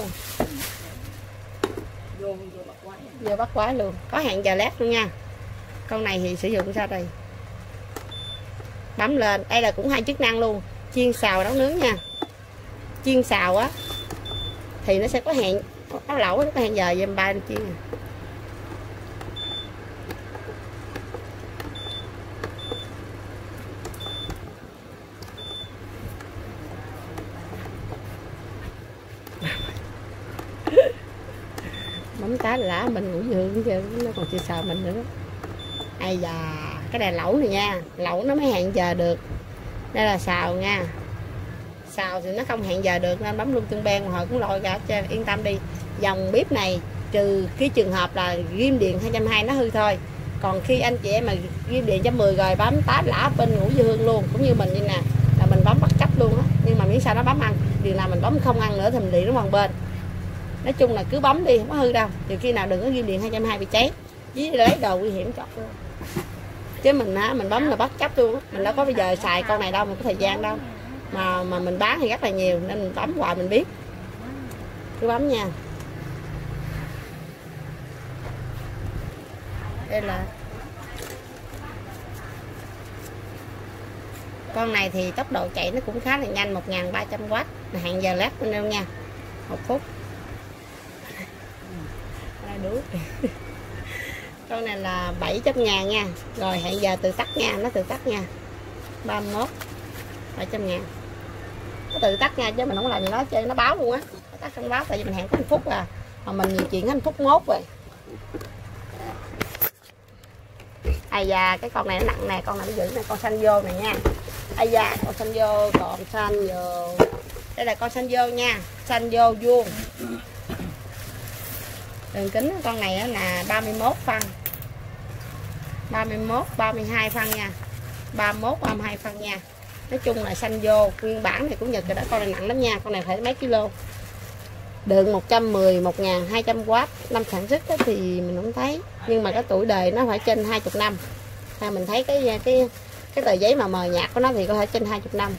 Speaker 1: vừa bắt quái luôn. Có hẹn giờ led luôn nha. Con này thì sử dụng sao đây, bấm lên. Đây là cũng hai chức năng luôn, chiên xào nấu nướng nha. Chiên xào á thì nó sẽ có hẹn, nấu lẩu nó có hẹn giờ dùm ba anh chiên. Bấm cái là mình ngủ giường chứ nó còn chưa xào mình nữa đó. Ai da, cái này lẩu này nha, lẩu nó mới hẹn giờ được. Đây là xào nha. Xào thì nó không hẹn giờ được nên bấm luôn tương ben mà hồi cũng lôi ra cho yên tâm đi. Dòng bếp này trừ cái trường hợp là ghim điện hai trăm hai mươi nó hư thôi. Còn khi anh chị em mà ghim điện một trăm mười rồi bấm tá lả bên ngủ dư hương luôn, cũng như mình như nè, là mình bấm bắt chấp luôn á, nhưng mà miễn sao nó bấm ăn, điều nào mình bấm không ăn nữa thì mình điện nó bằng bên. Nói chung là cứ bấm đi, không có hư đâu. Trừ khi nào đừng có ghim điện hai trăm hai mươi bị cháy, với lấy đồ nguy hiểm chọc luôn. Chứ mình á, mình bấm là bắt chấp luôn. Mình đâu có bây giờ xài con này đâu, mình có thời gian đâu. Mà mà mình bán thì rất là nhiều nên mình bấm hoài mình biết. Cứ bấm nha. Đây là con này thì tốc độ chạy nó cũng khá là nhanh, một nghìn ba trăm oát, hạn giờ lát bên đâu nha, một phút. Đuối. Con này là bảy trăm ngàn nha, rồi hẹn giờ tự tắt nha, nó tự tắt nha, ba mươi mốt, bảy trăm ngàn, nó tự tắt nha chứ mình không làm gì nó chơi, nó báo luôn á, nó tắt không báo tại vì mình hẹn có một phút à, mà mình nhiều chuyện hết phút mốt rồi. Ai da cái con này nó nặng nè, con này nó giữ nè, con xanh vô này nha. Ai da con xanh vô, còn xanh vô, đây là con xanh vô nha, xanh vô vuông. Đường kính con này là ba mươi mốt phân, ba mươi mốt, ba mươi hai phân nha, ba mươi mốt, ba mươi hai phân nha. Nói chung là xanh vô, nguyên bản này của Nhật rồi đó, con này nặng lắm nha, con này phải mấy kilo. Đường một trăm mười, một nghìn hai trăm oát, năm sản xuất thì mình không thấy, nhưng mà cái tuổi đời nó phải trên hai mươi năm. Hay mình thấy cái cái cái tờ giấy mà mờ nhạt của nó thì có thể trên hai mươi năm.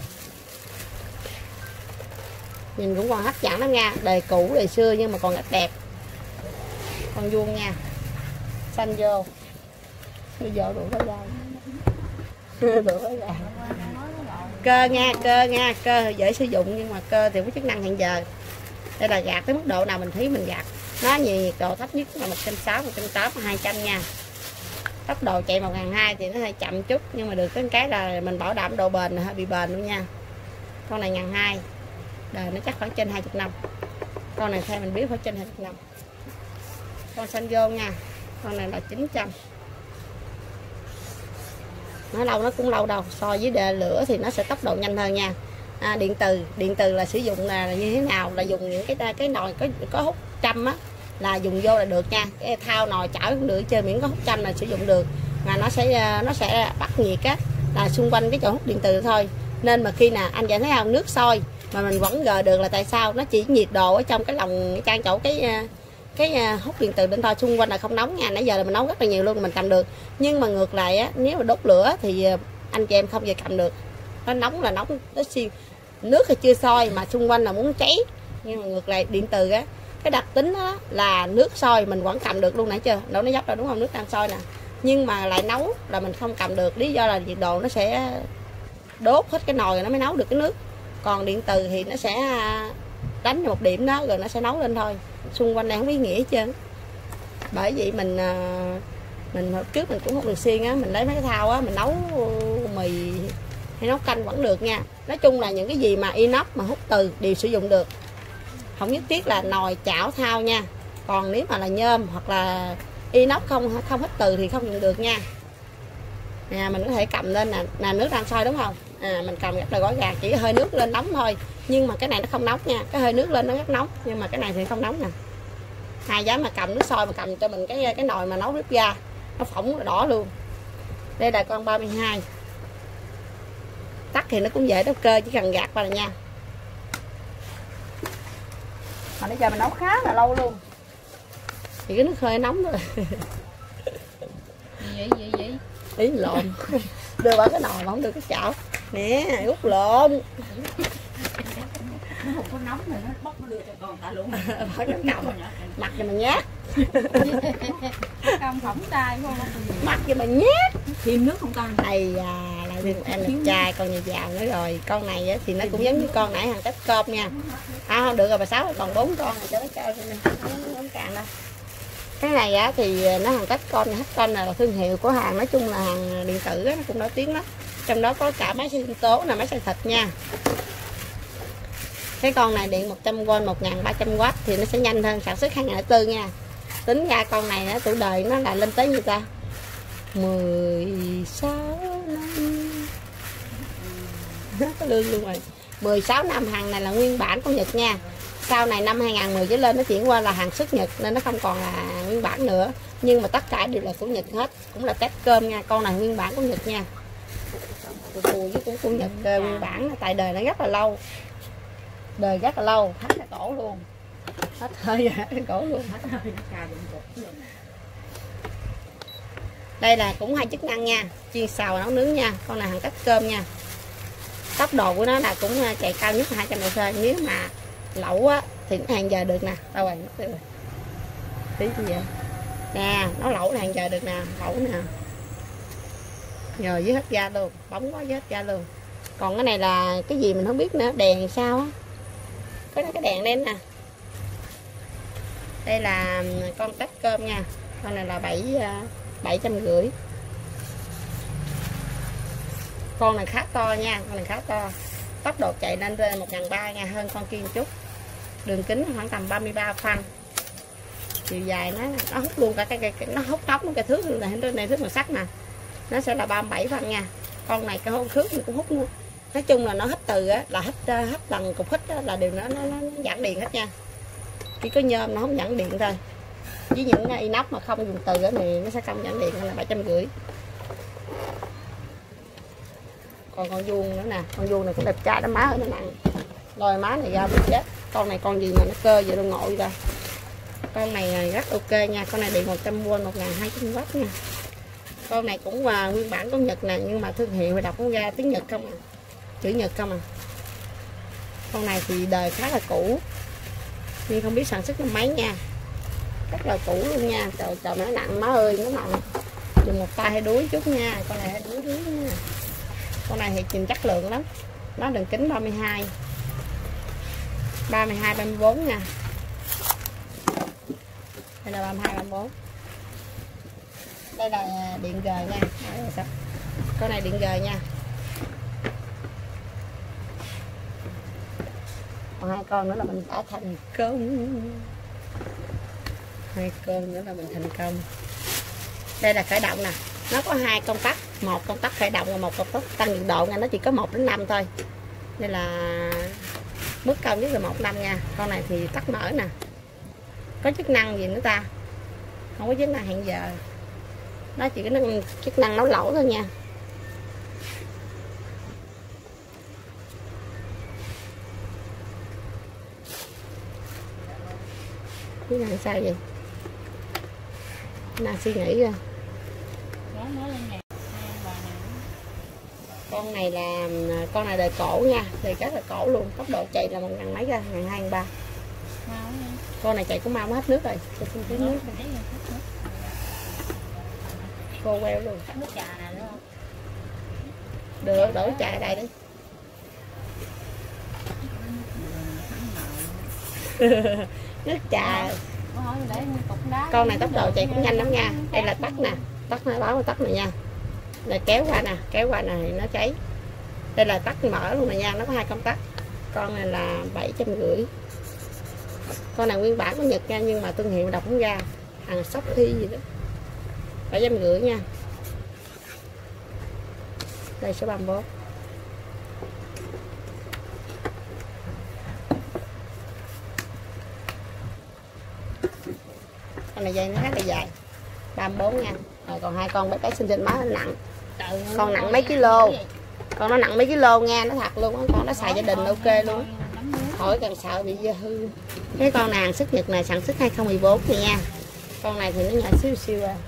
Speaker 1: Nhìn cũng còn hấp dẫn lắm nha, đời cũ đời xưa nhưng mà còn rất đẹp. Con vuông nha, xanh vô, bây giờ đủ cái dao, đủ cái dao. Cơ nha, cơ nha, cơ dễ sử dụng nhưng mà cơ thì có chức năng hẹn giờ. Đây là gạt tới mức độ nào mình thấy mình gạt. Nó nhiệt độ thấp nhất là một trăm sáu mươi, một trăm tám mươi, hai trăm nha. Tốc độ chạy một nghìn hai trăm thì nó hơi chậm chút, nhưng mà được cái cái là mình bảo đảm độ bền, hơi bị bền luôn nha. Con này một nghìn hai trăm, đời nó chắc khoảng trên hai mươi năm. Con này theo mình biết phải trên hai mươi năm. Con xanh vô nha, con này là chín trăm. Nó lâu nó cũng lâu đâu, so với đề lửa thì nó sẽ tốc độ nhanh hơn nha. À, điện từ, điện từ là sử dụng là như thế nào, là dùng những cái cái nồi có có hút trăm á là dùng vô là được nha. Cái thao nồi chảo cũng được, chơi miễn có hút trăm là sử dụng được. Mà nó sẽ nó sẽ bắt nhiệt á là xung quanh cái chỗ hút điện từ thôi. Nên mà khi nào anh vẫn thấy không, nước sôi mà mình vẫn gờ được là tại sao? Nó chỉ nhiệt độ ở trong cái lòng cái trang chỗ cái cái hút điện từ lên thôi, xung quanh là không nóng nha. Nãy giờ là mình nấu rất là nhiều luôn, mình cầm được. Nhưng mà ngược lại á, nếu mà đốt lửa thì anh chị em không về cầm được. Nó nóng là nóng nó xiên, nước thì chưa sôi mà xung quanh là muốn cháy. Nhưng mà ngược lại điện từ á, cái đặc tính đó là nước sôi mình vẫn cầm được luôn, nãy chưa đâu nó dốc ra đúng không, nước đang sôi nè, nhưng mà lại nấu là mình không cầm được, lý do là nhiệt độ nó sẽ đốt hết cái nồi rồi nó mới nấu được cái nước. Còn điện từ thì nó sẽ đánh một điểm đó rồi nó sẽ nấu lên thôi, xung quanh này không ý nghĩa hết trơn. Bởi vậy mình mình hồi trước mình cũng không được xiên á, mình lấy mấy cái thao á mình nấu mì hay nấu canh vẫn được nha. Nói chung là những cái gì mà inox mà hút từ đều sử dụng được, không nhất thiết là nồi chảo thao nha. Còn nếu mà là nhôm hoặc là inox không không hút từ thì không dùng được nha. Nè mình có thể cầm lên nè, nè nước đang sôi đúng không, à, mình cầm rất là gói gà, chỉ hơi nước lên nóng thôi. Nhưng mà cái này nó không nóng nha, cái hơi nước lên nó rất nóng, nhưng mà cái này thì không nóng nè. Hai dám mà cầm nước sôi mà cầm cho mình cái cái nồi mà nấu bếp ga nó phỏng đỏ luôn. Đây là con ba mươi hai, tắt thì nó cũng dễ đốt cơ, chỉ cần gạt qua là nha. Mà bây giờ mình nấu khá là lâu luôn thì cái nước hơi nóng rồi.
Speaker 3: Gì vậy gì
Speaker 1: Ý lộn. Đưa vào cái nồi mà không được cái chảo nè, út lộn.
Speaker 3: Nó không có nóng rồi nó bốc nó đưa cho con ta luôn.
Speaker 1: Phải cái cọng mặt cho mình nhát.
Speaker 3: Không phỏng tay không.
Speaker 1: Mặt cho mình nhát.
Speaker 3: Thêm nước không con?
Speaker 1: Đây à, lại thêm em đẹp trai, con nhà giàu nữa rồi. Con này á, thì nó cũng giống như con nãy hàng cách cơm nha. À không được rồi bà Sáu, còn bốn con này cho nó cao nè, không cạn đâu. Cái này á thì nó hàng cách con, hết con là thương hiệu của hàng, nói chung là hàng điện tử á, nó cũng nổi tiếng lắm. Trong đó có cả máy xay sinh tố là máy xay thịt nha. Cái con này điện một trăm vôn, một nghìn ba trăm oát thì nó sẽ nhanh hơn, sản xuất hai nghìn lẻ tư nha. Tính ra con này á, tuổi đời nó là lên tới như ta mười sáu năm. Nó có lương luôn rồi. mười sáu năm, hàng này là nguyên bản của Nhật nha. Sau này năm hai nghìn mười trở lên nó chuyển qua là hàng xuất Nhật nên nó không còn là nguyên bản nữa. Nhưng mà tất cả đều là của Nhật hết, cũng là tép cơm nha. Con này nguyên bản của Nhật nha. Cù với cũng của Nhật uh, nguyên bản, tại đời nó rất là lâu. đời rất là lâu, hết cái cổ luôn, hết hơi cái cổ luôn. Đây là cũng hai chức năng nha, chiên xào nấu nướng nha. Con này hàng cắt cơm nha. Tốc độ của nó là cũng chạy cao nhất hai trăm độ C. Nếu mà lẩu á thì nó hàng giờ được nè. Đâu rồi, mất tiêu rồi. Tí gì vậy? Nè, nó lẩu là hàng giờ được nè, lẩu nè. Nhờ với hết ga luôn, bóng quá với hết ga luôn. Còn cái này là cái gì mình không biết nữa, đèn sao á. Có cái đèn lên nè. Đây là con tách cơm nha. Con này là bảy bảy trăm rưỡi. Con này khá to nha, con này khá to. Tốc độ chạy lên một ngàn ba trăm nha, hơn con kia một chút. Đường kính khoảng tầm ba mươi ba phân. Chiều dài nó nó hút luôn cả cái, cái, cái nó hút nóc cái thước này, này, này thước màu sắc nè. Nó sẽ là ba mươi bảy phân nha. Con này cái hút thước mình cũng hút luôn. Nói chung là nó hít từ á, là hít hít lần cục hít á, là đều nó, nó nó dẫn điện hết nha. Chỉ có nhôm nó không dẫn điện thôi. Với những inox mà không dùng từ á thì nó sẽ không dẫn điện, là bảy trăm rưỡi. Còn con vuông nữa nè, con vuông này cũng đẹp trai đó, má ơi nó nặng. Lôi má này ra bị chết. Con này con gì mà nó cơ vậy đâu ngộ ra. Con này rất ok nha, con này điện một trăm vôn một nghìn hai trăm oát nha. Con này cũng là nguyên bản của Nhật nè, nhưng mà thương hiệu đọc không ra tiếng Nhật không à. Chữ Nhật không à. Con này thì đời khá là cũ, nhưng không biết sản xuất năm mấy nha. Rất là cũ luôn nha. Trời trời nó nặng má ơi, nó nặng. Dùng một tay hay đuối chút nha. Con này hay đuối đuối nha. Con này thì nhìn chất lượng lắm. Nó đường kính ba mươi hai, ba mươi hai, ba mươi bốn nha. Đây là ba mươi hai, ba mươi bốn. Đây là điện gờ nha. Con này điện gờ nha. Còn hai con nữa là mình đã thành công. Hai con nữa là mình thành công. Đây là khởi động nè. Nó có hai công tắc, một công tắc khởi động và một công tắc tăng nhiệt độ nha. Nó chỉ có một đến năm thôi. Đây là mức cao nhất là một năm nha. Con này thì tắt mở nè. Có chức năng gì nữa ta? Không có chức năng hẹn giờ. Nó chỉ có chức năng nấu lẩu thôi nha. Cái này sao vậy? Nào suy nghĩ ra. Con này là con này đời cổ nha, đời rất là cổ luôn. Tốc độ chạy là một ngàn mấy ra, ngàn hai, ngàn ba. Con này chạy cũng mau hết nước rồi, cho xin tí nước rồi. Khô queo luôn.
Speaker 3: Nước trà nè đúng không?
Speaker 1: Được, đổ trà đây đi. Nước trà. Con này tốc độ chạy cũng nhanh lắm nha. Đây là tắt nè, tắt nó báo tắt này nha. Là kéo qua nè, kéo qua nè thì nó cháy. Đây là tắt mở luôn nè nha, nó có hai công tắc. Con này là bảy trăm rưỡi. Con này nguyên bản của Nhật nha, nhưng mà thương hiệu đọc không ra, hàng Shopee gì đó. bảy trăm rưỡi nha. Đây số ba mươi bốn. Con này dây nó rất là dài, ba mươi bốn nha. Rồi còn hai con bé cái xinh xinh má nó nặng. Con nặng mấy kilo. Con nó nặng mấy kilo nha, nó thật luôn á. Con nó xài gia đình ok luôn. Khỏi cần sợ bị hư. Cái con này hàng xuất Nhật này sản xuất hai không một bốn này nha. Con này thì nó nhỏ xíu xíu à.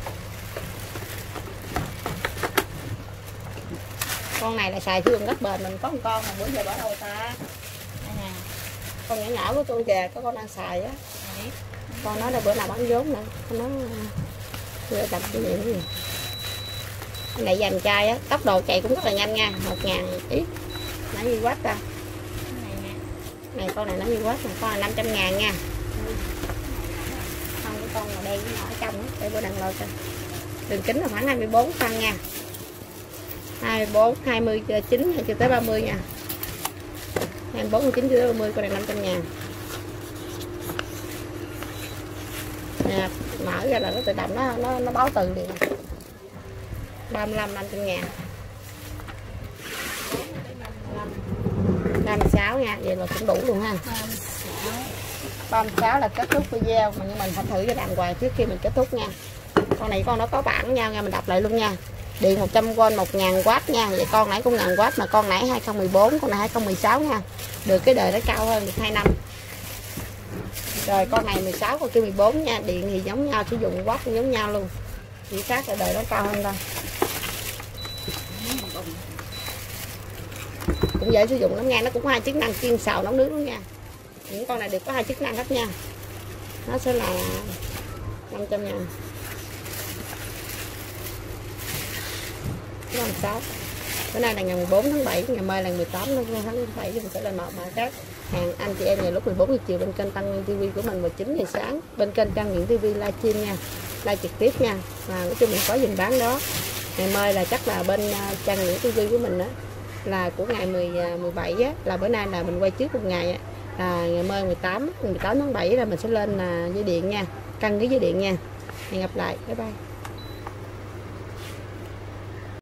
Speaker 1: Con này là xài sử dụng rất bền. Mình có một con mà bữa giờ bỏ đâu ta. Con nhỏ nhỏ của tôi kìa, có con đang xài á. Con nó đã bữa nào bán vốn nữa. Con nó vừa tập kinh nghiệm gì. Con này dành chai á, tốc độ chạy cũng rất là nhanh nha, một ngàn ít. Nó như quá ta. Này con này nó như quá, con là năm trăm ngàn nha. Không cái con màu đen nó ở trong á, để bữa đằng lôi coi. Đường kính là khoảng hai mươi bốn phân nha. hai mươi bốn, hai mươi chín hay chưa tới ba mươi nha. hai mươi bốn, hai mươi chín chưa tới ba mươi, con này năm trăm ngàn. Nè, mở ra là nó tự động nó nó nó báo từ liền. ba mươi lăm, năm trăm ngàn. ba mươi sáu nha, vậy là cũng đủ luôn ha. ba mươi sáu là kết thúc video, mà nhưng mình phải thử cho đàng hoàng trước khi mình kết thúc nha. Con này con nó có bản nhau nha, mình đọc lại luôn nha. Điện một trăm vôn một nghìn W nha. Vậy con nãy cũng một nghìn W mà con nãy hai không một bốn, con này hai không một sáu nha. Được cái đời nó cao hơn được hai năm. Rồi con này mười sáu, con kia mười bốn nha. Điện thì giống nhau, sử dụng W cũng giống nhau luôn. Chỉ khác là đời nó cao hơn thôi. Cũng dễ sử dụng lắm nha, nó cũng có hai chức năng chiên xào nấu nướng luôn nha. Những con này đều có hai chức năng hết nha. Nó sẽ là năm trăm ngàn. Cái sáu. Bữa nay là ngày mười bốn tháng bảy, ngày mai là mười tám tháng bảy thì mình sẽ lên một mã khác. Hàng anh chị em ngày lúc mười bốn giờ chiều bên kênh Tăng Nguyên ti vi của mình và chín giờ sáng bên kênh Trang Nguyễn ti vi livestream nha. Live trực tiếp nha. Và nói chung mình có dừng bán đó. Ngày mai là chắc là bên Trang Nguyễn ti vi của mình đó là của ngày mười, mười bảy á, là bữa nay là mình quay trước một ngày á, là ngày mai mười tám, mười tám tháng bảy là mình sẽ lên là dây điện nha, căng cái dây điện nha. Hẹn gặp lại, bye bye.